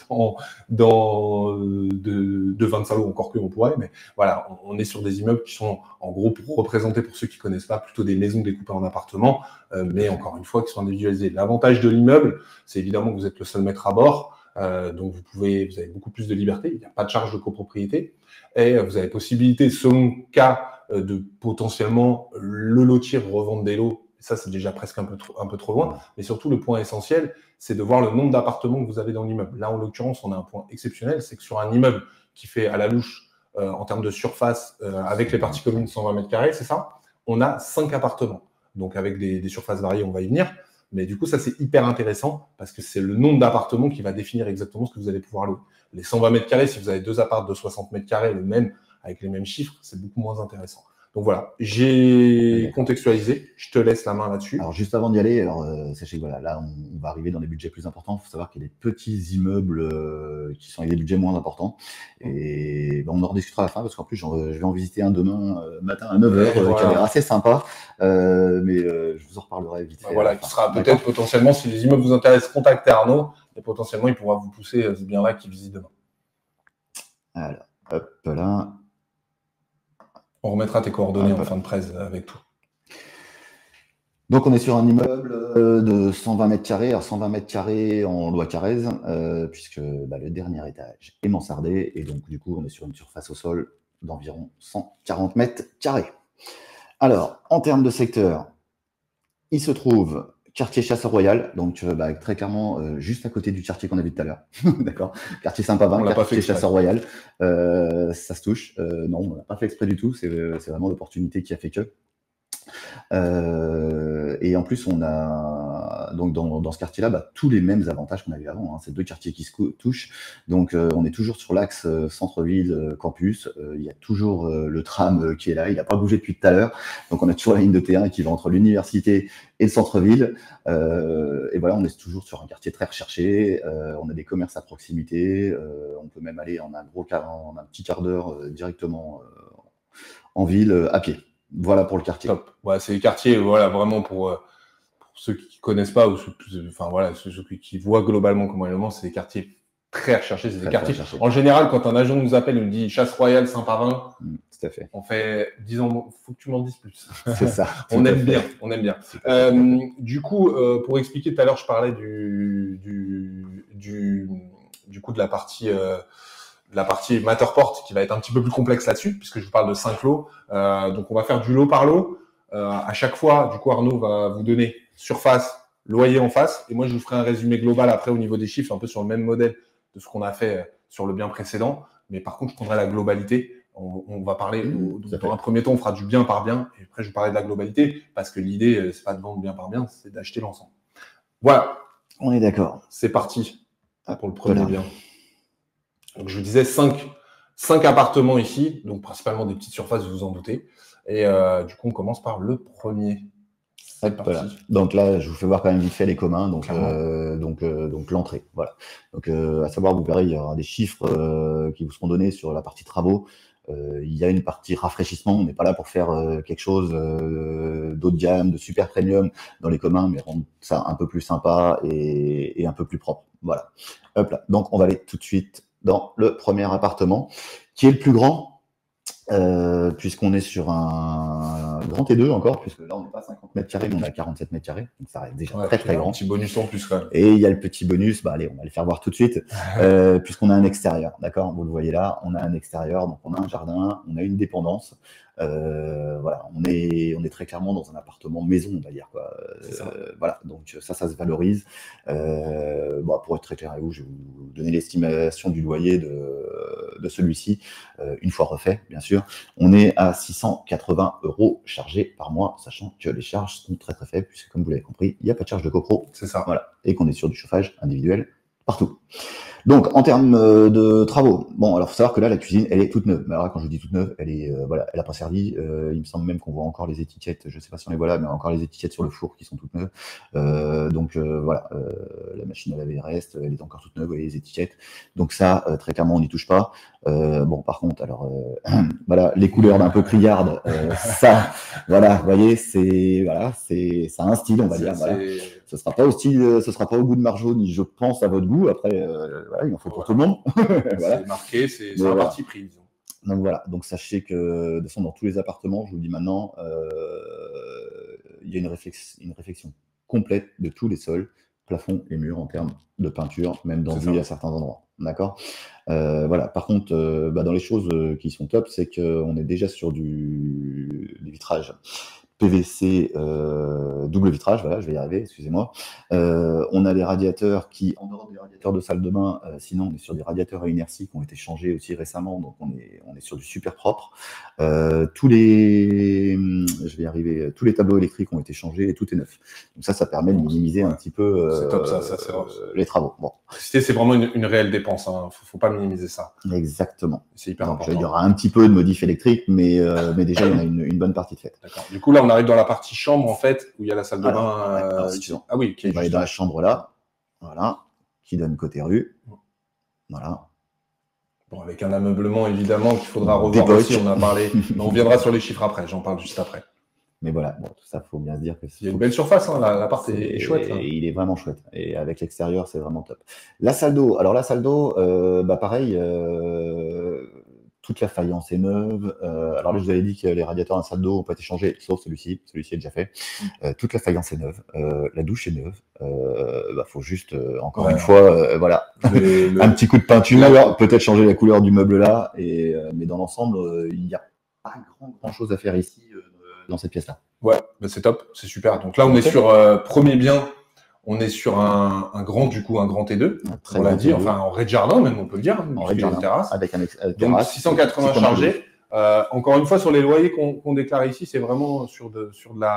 de 25 lots, encore que on pourrait. Mais voilà, on est sur des immeubles qui sont, en gros, pour représenter, pour ceux qui ne connaissent pas, plutôt des maisons découpées en appartements, mais encore une fois, qui sont individualisées. L'avantage de l'immeuble, c'est évidemment que vous êtes le seul maître à bord. Donc, vous avez beaucoup plus de liberté. Il n'y a pas de charge de copropriété. Et vous avez possibilité, selon le cas, de potentiellement le lotir, revendre des lots. Ça, c'est déjà presque un peu trop loin. Mais surtout, le point essentiel, c'est de voir le nombre d'appartements que vous avez dans l'immeuble. Là, en l'occurrence, on a un point exceptionnel, c'est que sur un immeuble qui fait à la louche, en termes de surface, avec les parties communes 120 mètres carrés, c'est ça, on a 5 appartements. Donc, avec des surfaces variées, on va y venir. Mais du coup, ça, c'est hyper intéressant parce que c'est le nombre d'appartements qui va définir exactement ce que vous allez pouvoir louer. Les 120 mètres carrés, si vous avez 2 apparts de 60 mètres carrés, le même, avec les mêmes chiffres, c'est beaucoup moins intéressant. Donc voilà, j'ai contextualisé. Je te laisse la main là-dessus. Alors juste avant d'y aller, sachez que voilà, là on va arriver dans des budgets plus importants. Il faut savoir qu'il y a des petits immeubles qui sont avec des budgets moins importants. Et on en rediscutera à la fin parce qu'en plus je vais en visiter un demain matin à 9h qui a l'air assez sympa. Mais je vous en reparlerai vite fait. Voilà, qui sera peut-être potentiellement, si les immeubles vous intéressent, contactez Arnaud et potentiellement il pourra vous pousser ce bien-là qui visite demain. Alors, hop là. On remettra tes coordonnées en fin de presse avec tout. Donc, on est sur un immeuble de 120 mètres carrés. Alors, 120 mètres carrés en loi Carrez, puisque le dernier étage est mansardé. Et donc, du coup, on est sur une surface au sol d'environ 140 mètres carrés. Alors, en termes de secteur, il se trouve quartier Chasseur-Royal, donc très clairement juste à côté du quartier qu'on a vu tout à l'heure. D'accord. Quartier Saint-Pavin, quartier Chasseur-Royal. Ça se touche. Non, on n'a pas fait exprès du tout. C'est vraiment l'opportunité qui a fait que. Et en plus, on a donc dans ce quartier-là tous les mêmes avantages qu'on a eu avant. Hein. C'est deux quartiers qui se touchent. Donc, on est toujours sur l'axe centre-ville, campus. Il y a toujours le tram qui est là. Il n'a pas bougé depuis tout à l'heure. Donc, on a toujours la ligne de T1 qui va entre l'université et le centre-ville. Et voilà, on est toujours sur un quartier très recherché. On a des commerces à proximité. On peut même aller en un petit quart d'heure directement en ville à pied. Voilà pour le quartier. Top. Ouais, c'est les quartiers, voilà, vraiment pour ceux qui ne connaissent pas ou ceux qui voient globalement comment ils le mangent, c'est des quartiers très recherché, c'est des Très, quartiers. très recherché. En général, quand un agent nous appelle et nous dit Chasse Royale, Saint-Pavin, Tout à fait. on fait 10 ans, faut que tu m'en dises plus. C'est ça. On aime bien, on aime bien. Tout à fait. Du coup, pour expliquer tout à l'heure, je parlais du coup de la partie Matterport qui va être un petit peu plus complexe là-dessus, puisque je vous parle de 5 lots. Donc, on va faire du lot par lot. À chaque fois, du coup, Arnaud va vous donner surface, loyer en face, et moi, je vous ferai un résumé global après au niveau des chiffres, un peu sur le même modèle de ce qu'on a fait sur le bien précédent. Mais par contre, je prendrai la globalité. On va parler, dans un premier temps, on fera du bien par bien, et après, je vais parler de la globalité, parce que l'idée, c'est pas de vendre bien par bien, c'est d'acheter l'ensemble. Voilà. On est d'accord. C'est parti pour le premier bien. Donc, je vous disais 5 appartements ici, donc principalement des petites surfaces, vous vous en doutez. Et du coup, on commence par le premier. Voilà. Donc là, je vous fais voir quand même vite fait les communs, donc l'entrée. Voilà. Donc, à savoir, vous verrez, il y aura des chiffres qui vous seront donnés sur la partie travaux. Il y a une partie rafraîchissement. On n'est pas là pour faire quelque chose d'haut de gamme, de super premium dans les communs, mais rendre ça un peu plus sympa et un peu plus propre. Voilà. Hop là. Donc, on va aller tout de suite dans le premier appartement, qui est le plus grand. Puisqu'on est sur un grand T2 encore, puisque là on n'est pas à 50 mètres carrés, mais on a 47 mètres carrés, donc ça reste déjà très grand. Un petit bonus en plus quand même. Et il y a le petit bonus, bah allez, on va le faire voir tout de suite, puisqu'on a un extérieur, d'accord? Vous le voyez là, on a un extérieur, donc on a un jardin, on a une dépendance. Voilà, on est très clairement dans un appartement maison, on va dire quoi. Voilà, donc ça se valorise. Bon, pour être très clair avec vous, je vais vous donner l'estimation du loyer de celui-ci, une fois refait, bien sûr. On est à 680 € chargés par mois, sachant que les charges sont très faibles, puisque comme vous l'avez compris, il n'y a pas de charge de copro. C'est ça. Voilà, et qu'on est sur du chauffage individuel partout. Donc, en termes de travaux, bon, alors faut savoir que là, la cuisine, elle est toute neuve. Mais alors, quand je dis toute neuve, elle est, voilà, elle a pas servi. Il me semble même qu'on voit encore les étiquettes. Je sais pas si on les voit là, mais encore les étiquettes sur le four qui sont toutes neuves. Voilà, la machine à laver reste, elle est encore toute neuve, vous voyez les étiquettes. Donc ça, très clairement, on n'y touche pas. Bon, par contre, alors, voilà, les couleurs d'un peu criardes, ça, voilà, vous voyez, ça a un style, on va dire. Voilà. Ce sera pas au style, ce sera pas au goût de Marjo, ni je pense à votre goût. Après, voilà, il en faut pour tout le monde. Voilà. C'est marqué, c'est un parti pris, disons. Donc voilà, donc sachez que de toute façon, dans tous les appartements, je vous le dis maintenant, il y a une réflexion complète de tous les sols, plafonds et murs en termes de peinture, même d'enduit à certains endroits. D'accord. Voilà. Par contre, dans les choses qui sont top, c'est qu'on est déjà sur du vitrage PVC double vitrage, voilà, je vais y arriver, excusez-moi. On a des radiateurs qui, en dehors des radiateurs de salle de bain, sinon on est sur des radiateurs à inertie qui ont été changés aussi récemment, donc on est sur du super propre. Tous les tableaux électriques ont été changés et tout est neuf. Donc ça permet de minimiser un petit peu les travaux. Bon. C'est vraiment une réelle dépense, hein. Faut pas minimiser ça. Exactement. C'est hyper important. Il y aura un petit peu de modif électrique, mais déjà il y en a une bonne partie de faite. D'accord. Du coup là on arrive dans la partie chambre en fait où il y a la salle de bain. Ah oui, on va aller dans la chambre là, voilà, qui donne côté rue, voilà. Bon, avec un ameublement évidemment qu'il faudra revoir aussi. On a parlé, mais on viendra sur les chiffres après. J'en parle juste après. Mais voilà, bon, tout ça, faut bien se dire que il y a une belle surface, hein, l'appart est chouette. Hein. Il est vraiment chouette. Et avec l'extérieur, c'est vraiment top. La salle d'eau, alors la salle d'eau, pareil, toute la faïence est neuve. Alors là, je vous avais dit que les radiateurs dans la salle d'eau n'ont pas été changés, sauf celui-ci. Celui-ci est déjà fait. Toute la faïence est neuve. La douche est neuve. Faut juste, encore une fois, voilà, un petit coup de peinture, peut-être changer la couleur du meuble là. Mais dans l'ensemble, il n'y a pas grand chose à faire ici dans cette pièce-là. Ouais, c'est top, c'est super. Donc là, on est sur premier bien. On est sur un grand T2, on l'a dit, enfin en rez-de-jardin même, on peut le dire, en rez-de-jardin, terrasse. Avec donc 680 chargés. Encore une fois, sur les loyers qu'on déclare ici, c'est vraiment sur de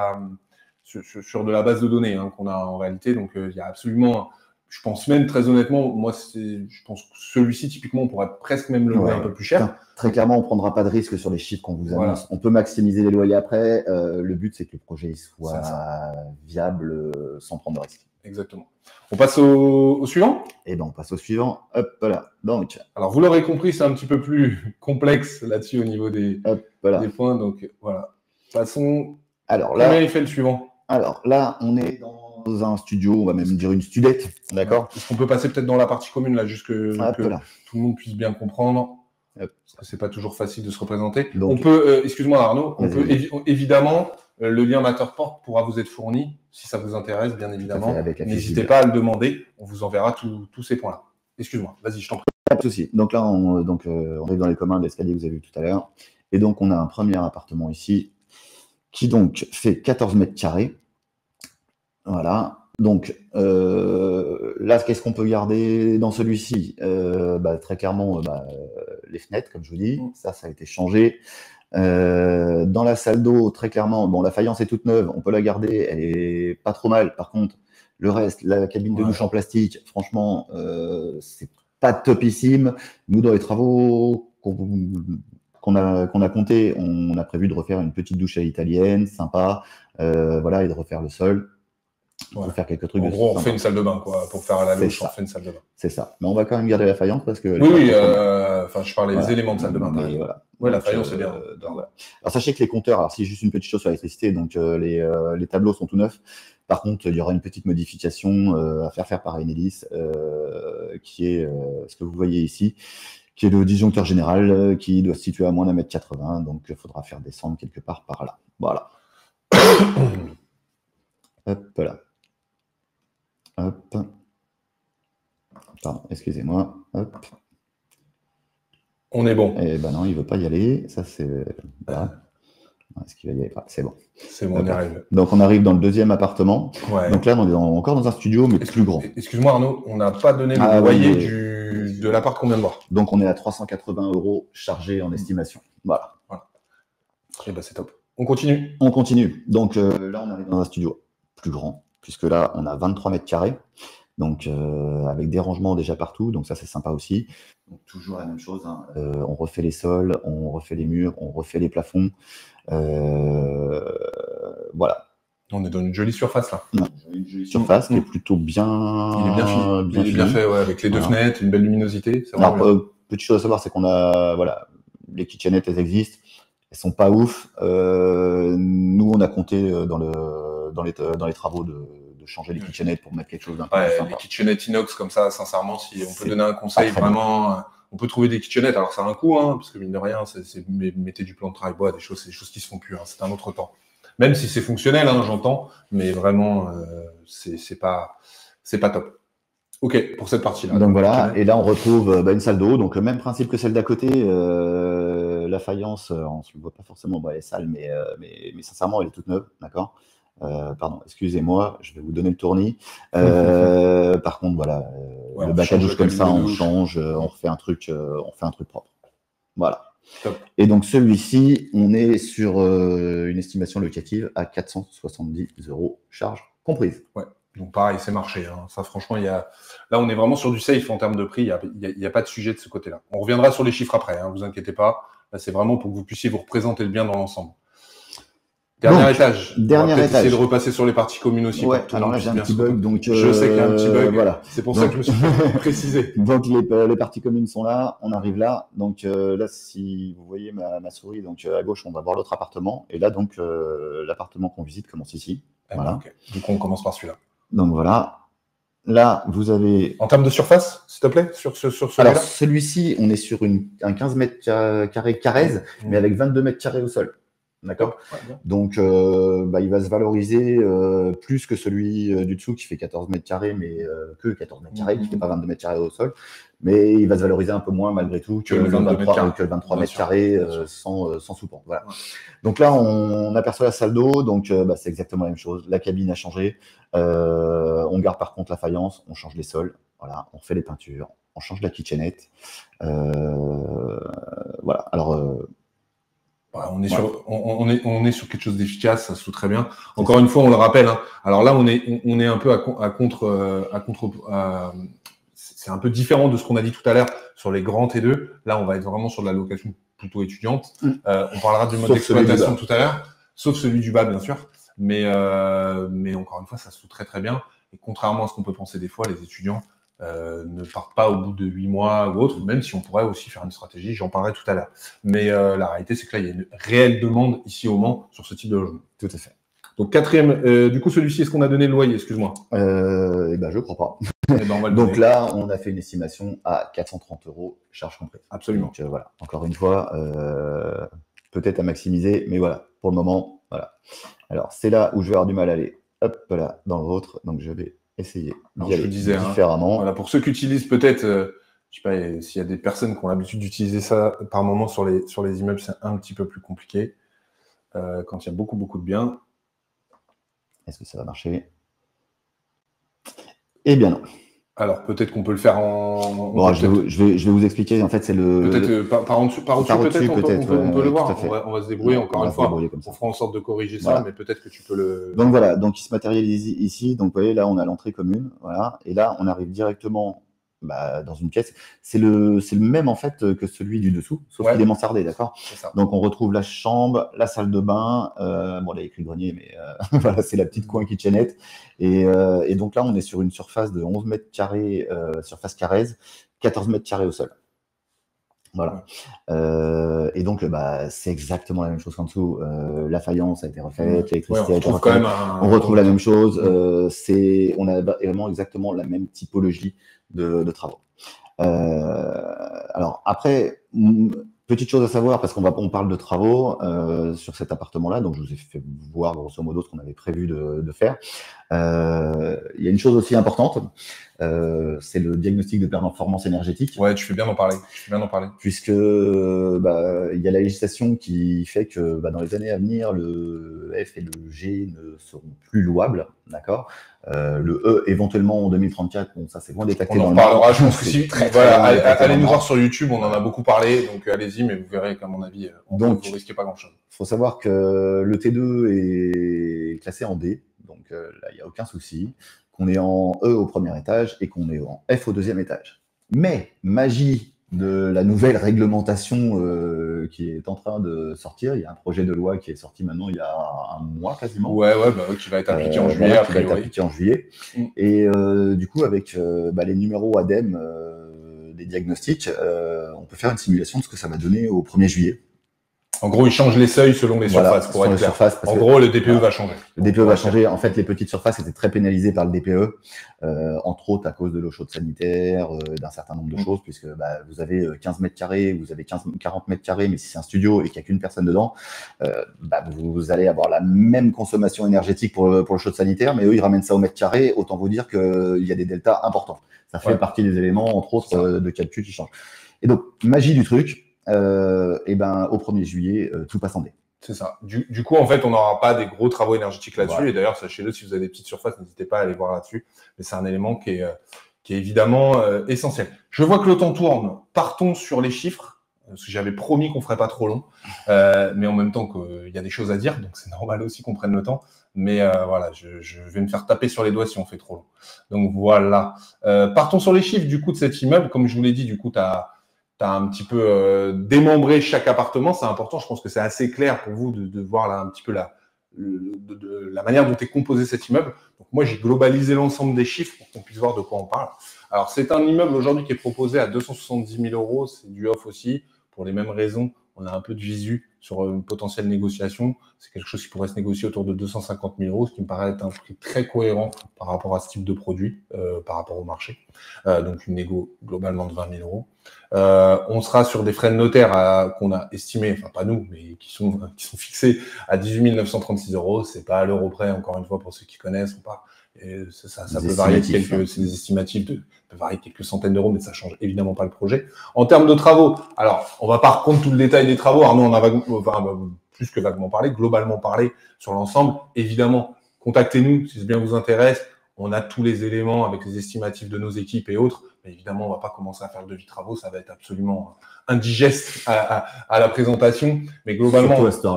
la base de données qu'on a en réalité. Donc il y a absolument, je pense même très honnêtement, moi je pense que celui-ci typiquement on pourrait presque même le louer un peu plus cher. Très clairement, on ne prendra pas de risque sur les chiffres qu'on vous annonce. Voilà. On peut maximiser les loyers après. Le but, c'est que le projet soit viable sans prendre de risque. Exactement. On passe au suivant ? Eh bien, on passe au suivant. Hop là. Donc. Alors, vous l'aurez compris, c'est un petit peu plus complexe là-dessus au niveau des points. Donc, voilà. Passons. Alors là, combien il fait le suivant ? Alors là, on est dans dans un studio, on va même dire une studette, d'accord? Est-ce qu'on peut passer peut-être dans la partie commune, là, juste que Là. tout le monde puisse bien comprendre? Hop. Parce que c'est pas toujours facile de se représenter. Donc, on peut, excuse-moi Arnaud, on peut évidemment, le lien Matterport pourra vous être fourni, si ça vous intéresse, bien évidemment. N'hésitez pas à le demander, on vous enverra tous ces points-là. Excuse-moi, vas-y, je t'en prie. Pas de souci. Donc là, on arrive dans les communs de l'escalier que vous avez vu tout à l'heure. Et donc, on a un premier appartement ici qui donc fait 14 mètres carrés. Voilà. Donc là, qu'est-ce qu'on peut garder dans celui-ci? Très clairement, les fenêtres, comme je vous dis, ça a été changé. Dans la salle d'eau, très clairement, bon, la faïence est toute neuve, on peut la garder, elle est pas trop mal. Par contre, le reste, la cabine de douche en plastique, franchement, c'est pas topissime. Nous, dans les travaux qu'on a compté, on a prévu de refaire une petite douche à l'italienne, sympa, voilà, et de refaire le sol. Pour faire quelques trucs. En gros, on fait une salle de bain, quoi. Pour faire la douche, on fait une salle de bain. C'est ça. Mais on va quand même garder la faïence parce que. Oui, je parlais des éléments de salle de bain. Voilà. Ouais, la faïence, c'est bien. Voilà. Alors, sachez que les compteurs, alors c'est juste une petite chose sur l'électricité, donc les tableaux sont tout neufs. Par contre, il y aura une petite modification à faire par Enedis, qui est ce que vous voyez ici, qui est le disjoncteur général, qui doit se situer à moins d'1 m 80, donc il faudra faire descendre quelque part par là. Voilà. Hop là. Hop. Pardon, excusez-moi. Hop. On est bon. Eh ben non, il ne veut pas y aller. Ça, c'est. Voilà. Est-ce qu'il va y aller? C'est bon. C'est bon, on y arrive. Donc, on arrive dans le deuxième appartement. Ouais. Donc là, on est encore dans un studio, mais plus grand. Excuse-moi, Arnaud, on n'a pas donné le loyer de l'appart qu'on vient de voir. Donc, on est à 380 € chargés en estimation. Voilà. Et ben, c'est top. On continue. On continue. Donc là, on arrive dans un studio plus grand, puisque là, on a 23 mètres carrés. Donc, avec des rangements déjà partout. Donc, ça, c'est sympa aussi. Donc, toujours la même chose. Hein. On refait les sols, on refait les murs, on refait les plafonds. Voilà. On est dans une jolie surface, là. Une jolie surface qui est plutôt bien. Il est bien fini. Il est bien fait, ouais, avec les deux fenêtres, une belle luminosité. Alors, petite chose à savoir, c'est qu'on a, voilà, les kitchenettes, elles existent. Elles sont pas ouf. Nous, on a compté dans les travaux de changer les kitchenettes pour mettre quelque chose d'un peu plus sympa. Les kitchenettes inox comme ça, sincèrement, si on peut donner un conseil, vraiment, on peut trouver des kitchenettes. Alors, ça a un coût, hein, parce que mine de rien, mettez du plan de travail bois, des choses qui se font plus. Hein, c'est un autre temps. Même si c'est fonctionnel, hein, j'entends, mais vraiment, c'est pas top. Ok, pour cette partie-là. Donc voilà, et là on retrouve une salle d'eau, donc le même principe que celle d'à côté. La faïence, on ne se le voit pas forcément, elle est sale, mais sincèrement, elle est toute neuve, d'accord. Pardon, excusez-moi, je vais vous donner le tournis. Par contre, voilà, le bac à douche comme ça, on change, on refait un truc propre. Voilà. Top. Et donc celui-ci, on est sur une estimation locative à 470 € charges comprises. Ouais. Donc pareil, c'est marché. Hein. Ça, franchement, là, on est vraiment sur du safe en termes de prix. Il n'y a pas de sujet de ce côté-là. On reviendra sur les chiffres après. Hein, vous inquiétez pas. Là, c'est vraiment pour que vous puissiez vous représenter le bien dans l'ensemble. Dernier étage. Dernier étage. Essayer de repasser sur les parties communes aussi. Ouais. Alors là, j'ai un petit bug. Donc je sais qu'il y a un petit bug. Voilà. C'est pour ça que je me suis précisé. Donc les parties communes sont là. On arrive là. Donc là, si vous voyez ma souris, donc à gauche, on va voir l'autre appartement. Et là, donc l'appartement qu'on visite commence ici. Voilà. Okay. Du coup, on commence par celui-là. Donc voilà. Là, vous avez. En termes de surface, s'il te plaît, sur celui-là. Alors celui-ci, on est sur un 15 mètres carrés carrés, mais avec 22 mètres carrés au sol. D'accord. Donc, il va se valoriser plus que celui du dessous qui fait 14 mètres carrés, mais que 14 mètres carrés, qui ne fait pas 22 mètres carrés au sol. Mais il va se valoriser un peu moins malgré tout que le 23 mètres carrés sans sous-pente. Voilà. Ouais. Donc là, on aperçoit la salle d'eau. Donc, c'est exactement la même chose. La cabine a changé. On garde par contre la faïence. On change les sols. Voilà. On refait les peintures. On change la kitchenette. Voilà. Alors. On est sur quelque chose d'efficace, ça se fout très bien. Encore une fois, on le rappelle. Hein, alors là, on est un peu à contre. C'est un peu différent de ce qu'on a dit tout à l'heure sur les grands T2. Là, on va être vraiment sur de la location plutôt étudiante. On parlera du mode d'exploitation tout à l'heure, sauf celui du bas, bien sûr. Mais encore une fois, ça se fout très très bien. Et contrairement à ce qu'on peut penser des fois, les étudiants ne partent pas au bout de 8 mois ou autre, même si on pourrait aussi faire une stratégie, j'en parlerai tout à l'heure. Mais la réalité, c'est que là, il y a une réelle demande ici au Mans sur ce type de logement. Tout à fait. Donc, quatrième, du coup, celui-ci, est-ce qu'on a donné le loyer? Excuse-moi. Eh ben, je crois pas. Eh ben, on va le Donc donner. là, on a fait une estimation à 430 € charges comprises. Absolument. Donc voilà, encore une fois, peut-être à maximiser, mais voilà, pour le moment, voilà. Alors, c'est là où je vais avoir du mal à aller. Hop là, dans l'autre. Donc je vais essayer d'y aller différemment. Voilà, pour ceux qui utilisent peut-être, je sais pas, s'il y a des personnes qui ont l'habitude d'utiliser ça par moment sur les immeubles, c'est un petit peu plus compliqué. Quand il y a beaucoup de biens. Est-ce que ça va marcher? Eh bien non. Alors peut-être qu'on peut le faire en. Bon, je vais vous expliquer. En fait, c'est le. Peut-être par au-dessus, peut-être. On peut le voir. On va se débrouiller encore une fois. On fera en sorte de corriger ça, voilà. Mais peut-être que tu peux le. Donc voilà. Donc il se matérialise ici. Donc vous voyez là, on a l'entrée commune. Voilà. Et là, on arrive directement dans une pièce. C'est le même en fait que celui du dessous, sauf qu'il est mansardé, d'accord. Donc on retrouve la chambre, la salle de bain. Bon, là il y a écrit grenier, mais voilà, c'est la petite coin kitchenette. Et donc là, on est sur une surface de 11 mètres carrés, surface carrèze, 14 mètres carrés au sol. Voilà. Et donc, c'est exactement la même chose qu'en dessous. La faïence a été refaite, l'électricité a été refaite. On retrouve la même chose. On a vraiment exactement la même typologie de travaux. Alors après, petite chose à savoir, parce on parle de travaux sur cet appartement-là, donc je vous ai fait voir grosso modo ce qu'on avait prévu de faire. Il y a une chose aussi importante, c'est le diagnostic de performance énergétique. Ouais, tu fais bien d'en parler. Puisque il y a la législation qui fait que dans les années à venir, le F et le G ne seront plus louables, d'accord. Le E éventuellement en 2034, bon ça c'est loin d'être acté dans le marbre. On en parlera, je pense que si. Voilà, allez nous voir sur YouTube, on en a beaucoup parlé, donc allez-y, mais vous verrez qu'à mon avis, vous risquez pas grand-chose. Il faut savoir que le T2 est classé en D, donc là il n'y a aucun souci, qu'on est en E au premier étage et qu'on est en F au deuxième étage. Mais magie de la nouvelle réglementation qui est en train de sortir. Il y a un projet de loi qui est sorti maintenant il y a un mois quasiment. Qui va être appliqué en juillet. Qui va être appliqué en juillet. Et du coup, avec les numéros ADEME des diagnostics, on peut faire une simulation de ce que ça va donner au 1er juillet. En gros, ils changent les seuils selon les surfaces, pour être clair. En gros, le DPE va changer. Le DPE va changer. En fait, les petites surfaces étaient très pénalisées par le DPE, entre autres à cause de l'eau chaude sanitaire, d'un certain nombre de choses, puisque vous avez 15 mètres carrés, vous avez 40 mètres carrés, mais si c'est un studio et qu'il n'y a qu'une personne dedans, vous allez avoir la même consommation énergétique pour le chaud sanitaire, mais eux, ils ramènent ça au mètre carré. Autant vous dire qu'il y a des deltas importants. Ça fait partie des éléments, entre autres, de calcul qui changent. Et donc, magie du truc. Au 1er juillet, tout passe en D. C'est ça. Du coup, en fait, on n'aura pas des gros travaux énergétiques là-dessus. Voilà. Et d'ailleurs, sachez-le, si vous avez des petites surfaces, n'hésitez pas à aller voir là-dessus. Mais c'est un élément qui est évidemment essentiel. Je vois que le temps tourne. Partons sur les chiffres, parce que j'avais promis qu'on ferait pas trop long. Mais en même temps qu'il y a des choses à dire, donc c'est normal aussi qu'on prenne le temps. Mais voilà, je vais me faire taper sur les doigts si on fait trop long. Donc voilà. Partons sur les chiffres du coup de cet immeuble. Comme je vous l'ai dit, du coup, tu as un petit peu démembré chaque appartement, c'est important. Je pense que c'est assez clair pour vous de voir là un petit peu la manière dont est composé cet immeuble. Donc moi, j'ai globalisé l'ensemble des chiffres pour qu'on puisse voir de quoi on parle. Alors, c'est un immeuble aujourd'hui qui est proposé à 270 000 €. C'est du off aussi. Pour les mêmes raisons, on a un peu de visu sur une potentielle négociation. C'est quelque chose qui pourrait se négocier autour de 250 000 €, ce qui me paraît être un prix très cohérent par rapport à ce type de produit, par rapport au marché. Donc, une négo globalement de 20 000 €. On sera sur des frais de notaire qu'on a estimés, enfin pas nous, mais qui sont fixés à 18 936 €. C'est pas à l'euro près, encore une fois, pour ceux qui connaissent ou pas. Et ça peut varier c'est des estimatifs peut varier quelques centaines d'euros, mais ça change évidemment pas le projet. En termes de travaux, alors on va pas reprendre tout le détail des travaux. Arnaud en a plus que vaguement parlé, globalement parlé sur l'ensemble. Évidemment, contactez-nous si ça bien vous intéresse. On a tous les éléments avec les estimatifs de nos équipes et autres. Mais évidemment, on va pas commencer à faire le devis travaux. Ça va être absolument indigeste à la présentation. Mais globalement,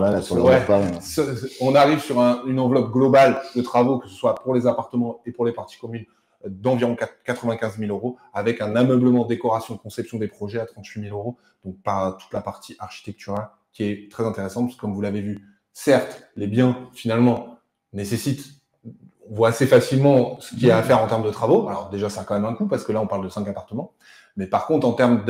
on arrive sur une enveloppe globale de travaux, que ce soit pour les appartements et pour les parties communes, d'environ 95 000 € avec un ameublement, décoration, conception des projets à 38 000 €. Donc, par toute la partie architecturale qui est très intéressante. Parce que comme vous l'avez vu, certes, les biens, finalement, nécessitent on voit assez facilement ce qu'il y a à faire en termes de travaux. Alors déjà, ça a quand même un coût parce que là, on parle de 5 appartements. Mais par contre, en termes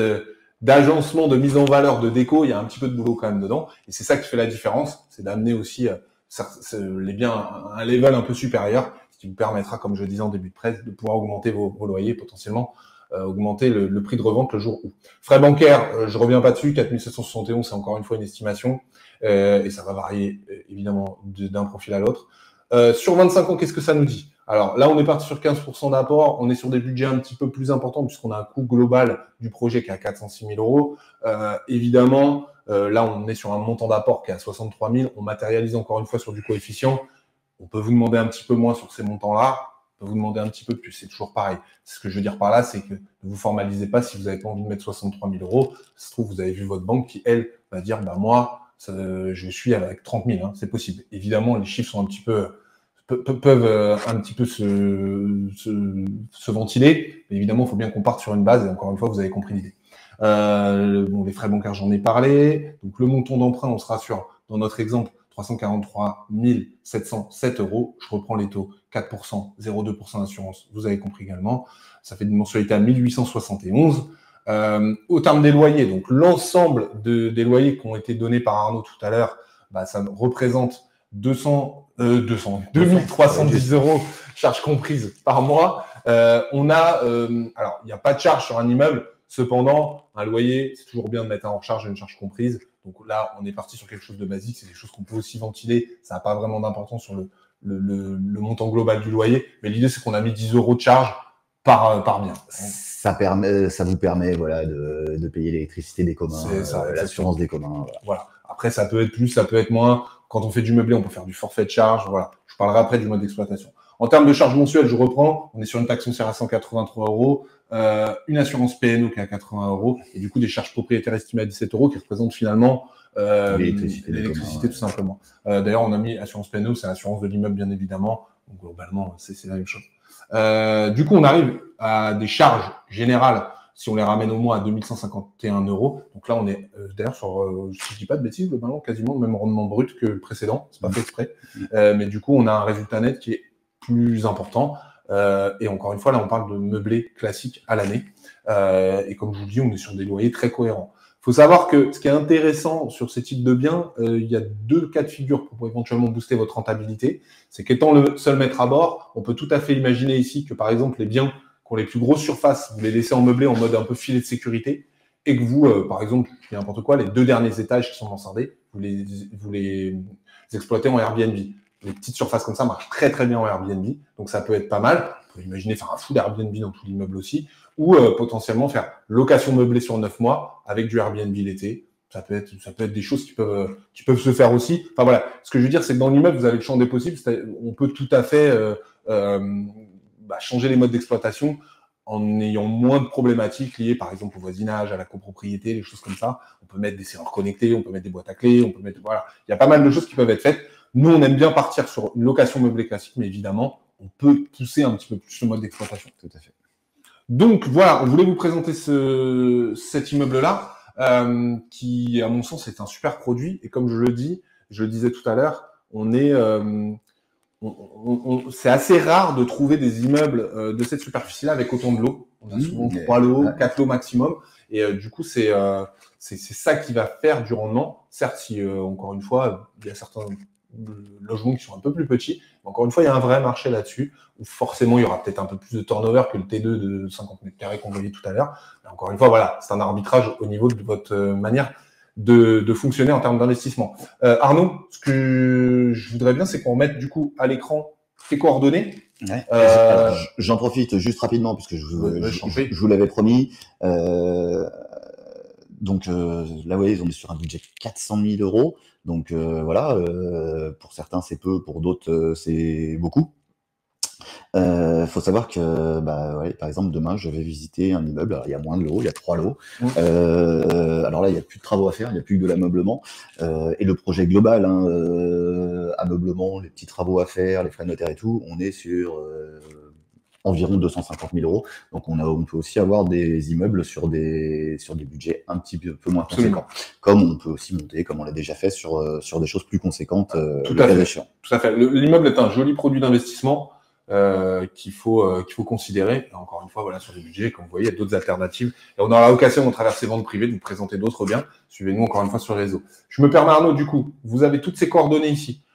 d'agencement, de mise en valeur, de déco, il y a un petit peu de boulot quand même dedans. Et c'est ça qui fait la différence, c'est d'amener aussi les biens à un level un peu supérieur, ce qui vous permettra, comme je disais en début de presse, de pouvoir augmenter vos loyers, potentiellement augmenter le prix de revente le jour où. Frais bancaires, je reviens pas dessus, 4 771, c'est encore une fois une estimation, et ça va varier évidemment d'un profil à l'autre. Sur 25 ans, qu'est-ce que ça nous dit? Alors là, on est parti sur 15% d'apport, on est sur des budgets un petit peu plus importants puisqu'on a un coût global du projet qui est à 406 000 euros. Évidemment, là, on est sur un montant d'apport qui est à 63 000. On matérialise encore une fois sur du coefficient. On peut vous demander un petit peu moins sur ces montants-là. On peut vous demander un petit peu plus. C'est toujours pareil. Ce que je veux dire par là, c'est que ne vous formalisez pas si vous n'avez pas envie de mettre 63 000 euros. Ça se trouve, vous avez vu votre banque qui, elle, va dire, bah, moi, je suis avec 30 000. Hein, c'est possible. Évidemment, les chiffres sont un petit peu peuvent un petit peu se ventiler. Mais évidemment, il faut bien qu'on parte sur une base. Et encore une fois, vous avez compris l'idée. Bon, les frais bancaires, j'en ai parlé. Donc, le montant d'emprunt, on sera sur, dans notre exemple, 343 707 euros. Je reprends les taux, 4%, 0,2% d'assurance. Vous avez compris également. Ça fait une mensualité à 1871. Au terme des loyers, donc l'ensemble des loyers qui ont été donnés par Arnaud tout à l'heure, bah, ça représente 2310 euros, charges comprises par mois. On a, alors, il n'y a pas de charge sur un immeuble. Cependant, un loyer, c'est toujours bien de mettre un hors-charge et une charge comprise. Donc là, on est parti sur quelque chose de basique. C'est des choses qu'on peut aussi ventiler. Ça n'a pas vraiment d'importance sur le montant global du loyer. Mais l'idée, c'est qu'on a mis 10 euros de charge par bien. Ça vous permet voilà, de payer l'électricité des communs, l'assurance des communs. Voilà. Après, ça peut être plus, ça peut être moins. Quand on fait du meublé, on peut faire du forfait de charge. Voilà. Je parlerai après du mode d'exploitation. En termes de charges mensuelles, je reprends. On est sur une taxe foncière à 183 euros, une assurance PNO qui est à 80 euros, et du coup des charges propriétaires estimées à 17 euros qui représentent finalement l'électricité tout simplement. D'ailleurs, on a mis assurance PNO, c'est l'assurance de l'immeuble bien évidemment. Donc globalement, c'est la même chose. Du coup, on arrive à des charges générales si on les ramène au moins à 2151 euros. Donc là, on est d'ailleurs sur, si je dis pas de bêtises, globalement quasiment le même rendement brut que le précédent. C'est pas fait exprès. Mais du coup, on a un résultat net qui est plus important. Et encore une fois, là, on parle de meublé classique à l'année. Et comme je vous dis, on est sur des loyers très cohérents. Il faut savoir que ce qui est intéressant sur ces types de biens, il y a deux cas de figure pour éventuellement booster votre rentabilité. C'est qu'étant le seul maître à bord, on peut tout à fait imaginer ici que, par exemple, les biens qui ont les plus grosses surfaces, vous les laissez en meublé en mode un peu filet de sécurité et que vous, par exemple, n'importe quoi, les 2 derniers étages qui sont mansardés, vous les exploitez en Airbnb. Les petites surfaces comme ça marchent très très bien en Airbnb, donc ça peut être pas mal. On peut imaginer faire un full Airbnb dans tout l'immeuble aussi, ou potentiellement faire location meublée sur 9 mois avec du Airbnb l'été. Ça peut être des choses qui peuvent se faire aussi. Enfin voilà, ce que je veux dire, c'est que dans l'immeuble, vous avez le champ des possibles. On peut tout à fait changer les modes d'exploitation en ayant moins de problématiques liées, par exemple, au voisinage, à la copropriété, les choses comme ça. On peut mettre des serrures connectés, on peut mettre des boîtes à clés, on peut mettre, voilà. Il y a pas mal de choses qui peuvent être faites. Nous, on aime bien partir sur une location meublée classique, mais évidemment, on peut pousser un petit peu plus le mode d'exploitation. Tout à fait. Donc, voilà, on voulait vous présenter cet immeuble-là, qui, à mon sens, est un super produit. Et comme je le disais tout à l'heure, c'est assez rare de trouver des immeubles de cette superficie-là avec autant de lots. On a souvent 3 lots, 4 lots maximum. Et du coup, c'est ça qui va faire du rendement. Certes, si, encore une fois, il y a certains logements qui sont un peu plus petits. Mais encore une fois, il y a un vrai marché là-dessus, où forcément, il y aura peut-être un peu plus de turnover que le T2 de 50 mètres carrés qu'on voyait tout à l'heure. Mais encore une fois, voilà, c'est un arbitrage au niveau de votre manière de fonctionner en termes d'investissement. Arnaud, ce que je voudrais bien, c'est qu'on mette du coup à l'écran tes coordonnées. Ouais. J'en profite juste rapidement puisque je vous l'avais promis. Donc là, vous voyez, on est sur un budget de 400 000 euros. Donc voilà, pour certains c'est peu, pour d'autres c'est beaucoup. Faut savoir que, par exemple, demain, je vais visiter un immeuble. Alors, il y a moins de lots, il y a 3 lots. Alors là, il n'y a plus de travaux à faire, il n'y a plus que de l'ameublement. Et le projet global, ameublement, les petits travaux à faire, les frais de notaire et tout, on est sur environ 250 000 euros. Donc, on peut aussi avoir des immeubles sur des budgets un petit peu moins conséquents. Comme on peut aussi monter, comme on l'a déjà fait, sur des choses plus conséquentes. Tout à fait. L'immeuble est un joli produit d'investissement. Qu'il faut considérer. Et encore une fois, voilà, sur les budgets, comme vous voyez, il y a d'autres alternatives. Et on aura l'occasion, au travers ces ventes privées, de vous présenter d'autres biens. Suivez-nous encore une fois sur le réseau. Je me permets, Arnaud, du coup, vous avez toutes ces coordonnées ici.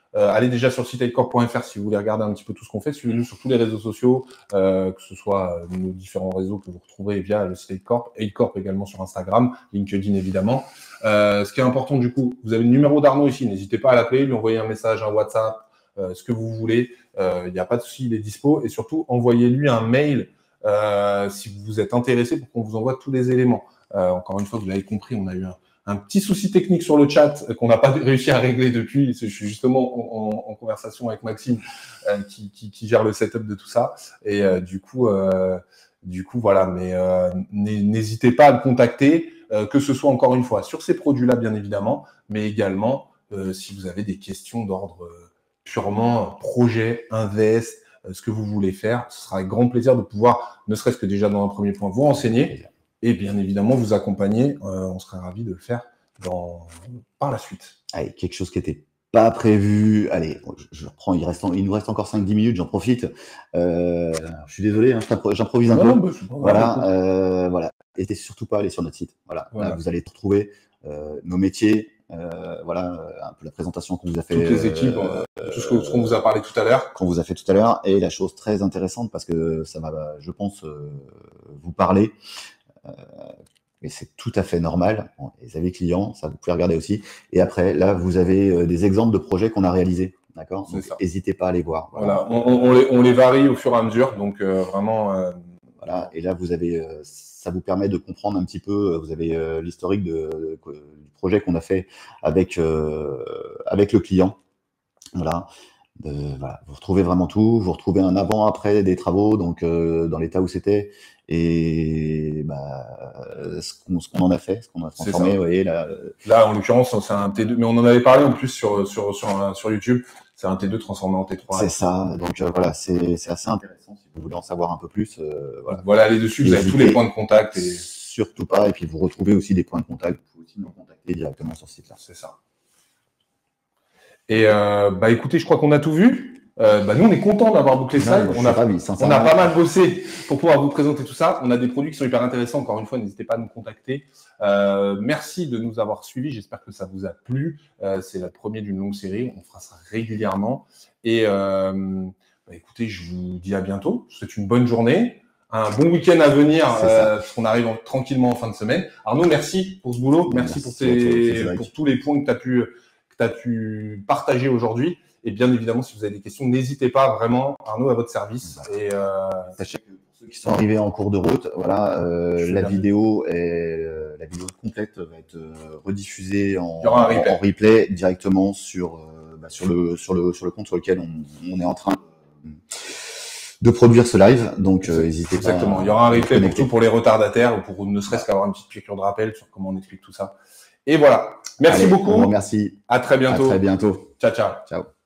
Allez déjà sur le site aidcorp.fr si vous voulez regarder un petit peu tout ce qu'on fait. Suivez-nous sur tous les réseaux sociaux, que ce soit nos différents réseaux que vous retrouvez via le site Aidcorp. Aidcorp également sur Instagram, LinkedIn évidemment. Ce qui est important du coup, vous avez le numéro d'Arnaud ici. N'hésitez pas à l'appeler, lui envoyer un message, un WhatsApp, ce que vous voulez. Il n'y a pas de souci, il est dispo. Et surtout, envoyez-lui un mail si vous êtes intéressé pour qu'on vous envoie tous les éléments. Encore une fois, vous l'avez compris, on a eu un petit souci technique sur le chat qu'on n'a pas réussi à régler depuis. Je suis justement en conversation avec Maxime qui gère le setup de tout ça. Et du coup, voilà. Mais n'hésitez pas à me contacter, que ce soit encore une fois sur ces produits-là, bien évidemment, mais également si vous avez des questions d'ordre purement projet, invest, ce que vous voulez faire. Ce sera avec grand plaisir de pouvoir, ne serait-ce que déjà dans un premier point, vous renseigner. Et bien évidemment, vous accompagner, on serait ravis de le faire par la suite. Allez, quelque chose qui n'était pas prévu. Allez, je reprends, il nous reste encore 5-10 minutes, j'en profite. Je suis désolé, hein, j'improvise un peu. Voilà. N'hésitez surtout pas à aller sur notre site. Voilà. Là, vous allez retrouver nos métiers, voilà, un peu la présentation qu'on vous a fait. Toutes les équipes, tout ce qu'on vous a parlé tout à l'heure. Qu'on vous a fait tout à l'heure. Et la chose très intéressante, parce que ça va, je pense, vous parler. Mais c'est tout à fait normal. Bon, les avis clients, ça vous pouvez regarder aussi. Et après, là, vous avez des exemples de projets qu'on a réalisés. D'accord. Donc, n'hésitez pas à les voir. Voilà. On les varie au fur et à mesure. Donc, vraiment. Voilà. Et là, vous avez, ça vous permet de comprendre un petit peu. Vous avez l'historique du projet qu'on a fait avec le client. Voilà. Voilà. Vous retrouvez vraiment tout. Vous retrouvez un avant-après des travaux, donc dans l'état où c'était. Et ce qu'on en a fait, ce qu'on a transformé, vous voyez, là, en l'occurrence, c'est un T2, mais on en avait parlé en plus sur YouTube, c'est un T2 transformé en T3. C'est ça, donc voilà, c'est assez intéressant si vous voulez en savoir un peu plus. Voilà, allez dessus, vous avez tous les points de contact. Et surtout pas, et puis vous retrouvez aussi des points de contact, vous pouvez aussi nous contacter directement sur ce site-là. C'est ça. Et écoutez, je crois qu'on a tout vu. Nous, on est content d'avoir bouclé ça. On a pas mal bossé pour pouvoir vous présenter tout ça. On a des produits qui sont hyper intéressants. Encore une fois, n'hésitez pas à nous contacter. Merci de nous avoir suivis. J'espère que ça vous a plu. C'est le premier d'une longue série. On fera ça régulièrement. Et écoutez, je vous dis à bientôt. Je vous souhaite une bonne journée. Un bon week-end à venir, parce qu'on arrive tranquillement en fin de semaine. Arnaud, merci pour ce boulot. Merci pour tous les points que tu as pu partager aujourd'hui. Et bien évidemment, si vous avez des questions, n'hésitez pas vraiment, Arnaud, à votre service. Et sachez que pour ceux qui sont arrivés en cours de route, voilà, la vidéo complète va être rediffusée en replay directement sur le compte sur lequel on est en train de produire ce live. Donc, n'hésitez pas. Exactement. Il y aura un replay pour les retardataires ou pour ne serait-ce qu'avoir une petite piqûre de rappel sur comment on explique tout ça. Et voilà. Merci beaucoup. Merci. À très bientôt. À très bientôt. Ciao, ciao. Ciao.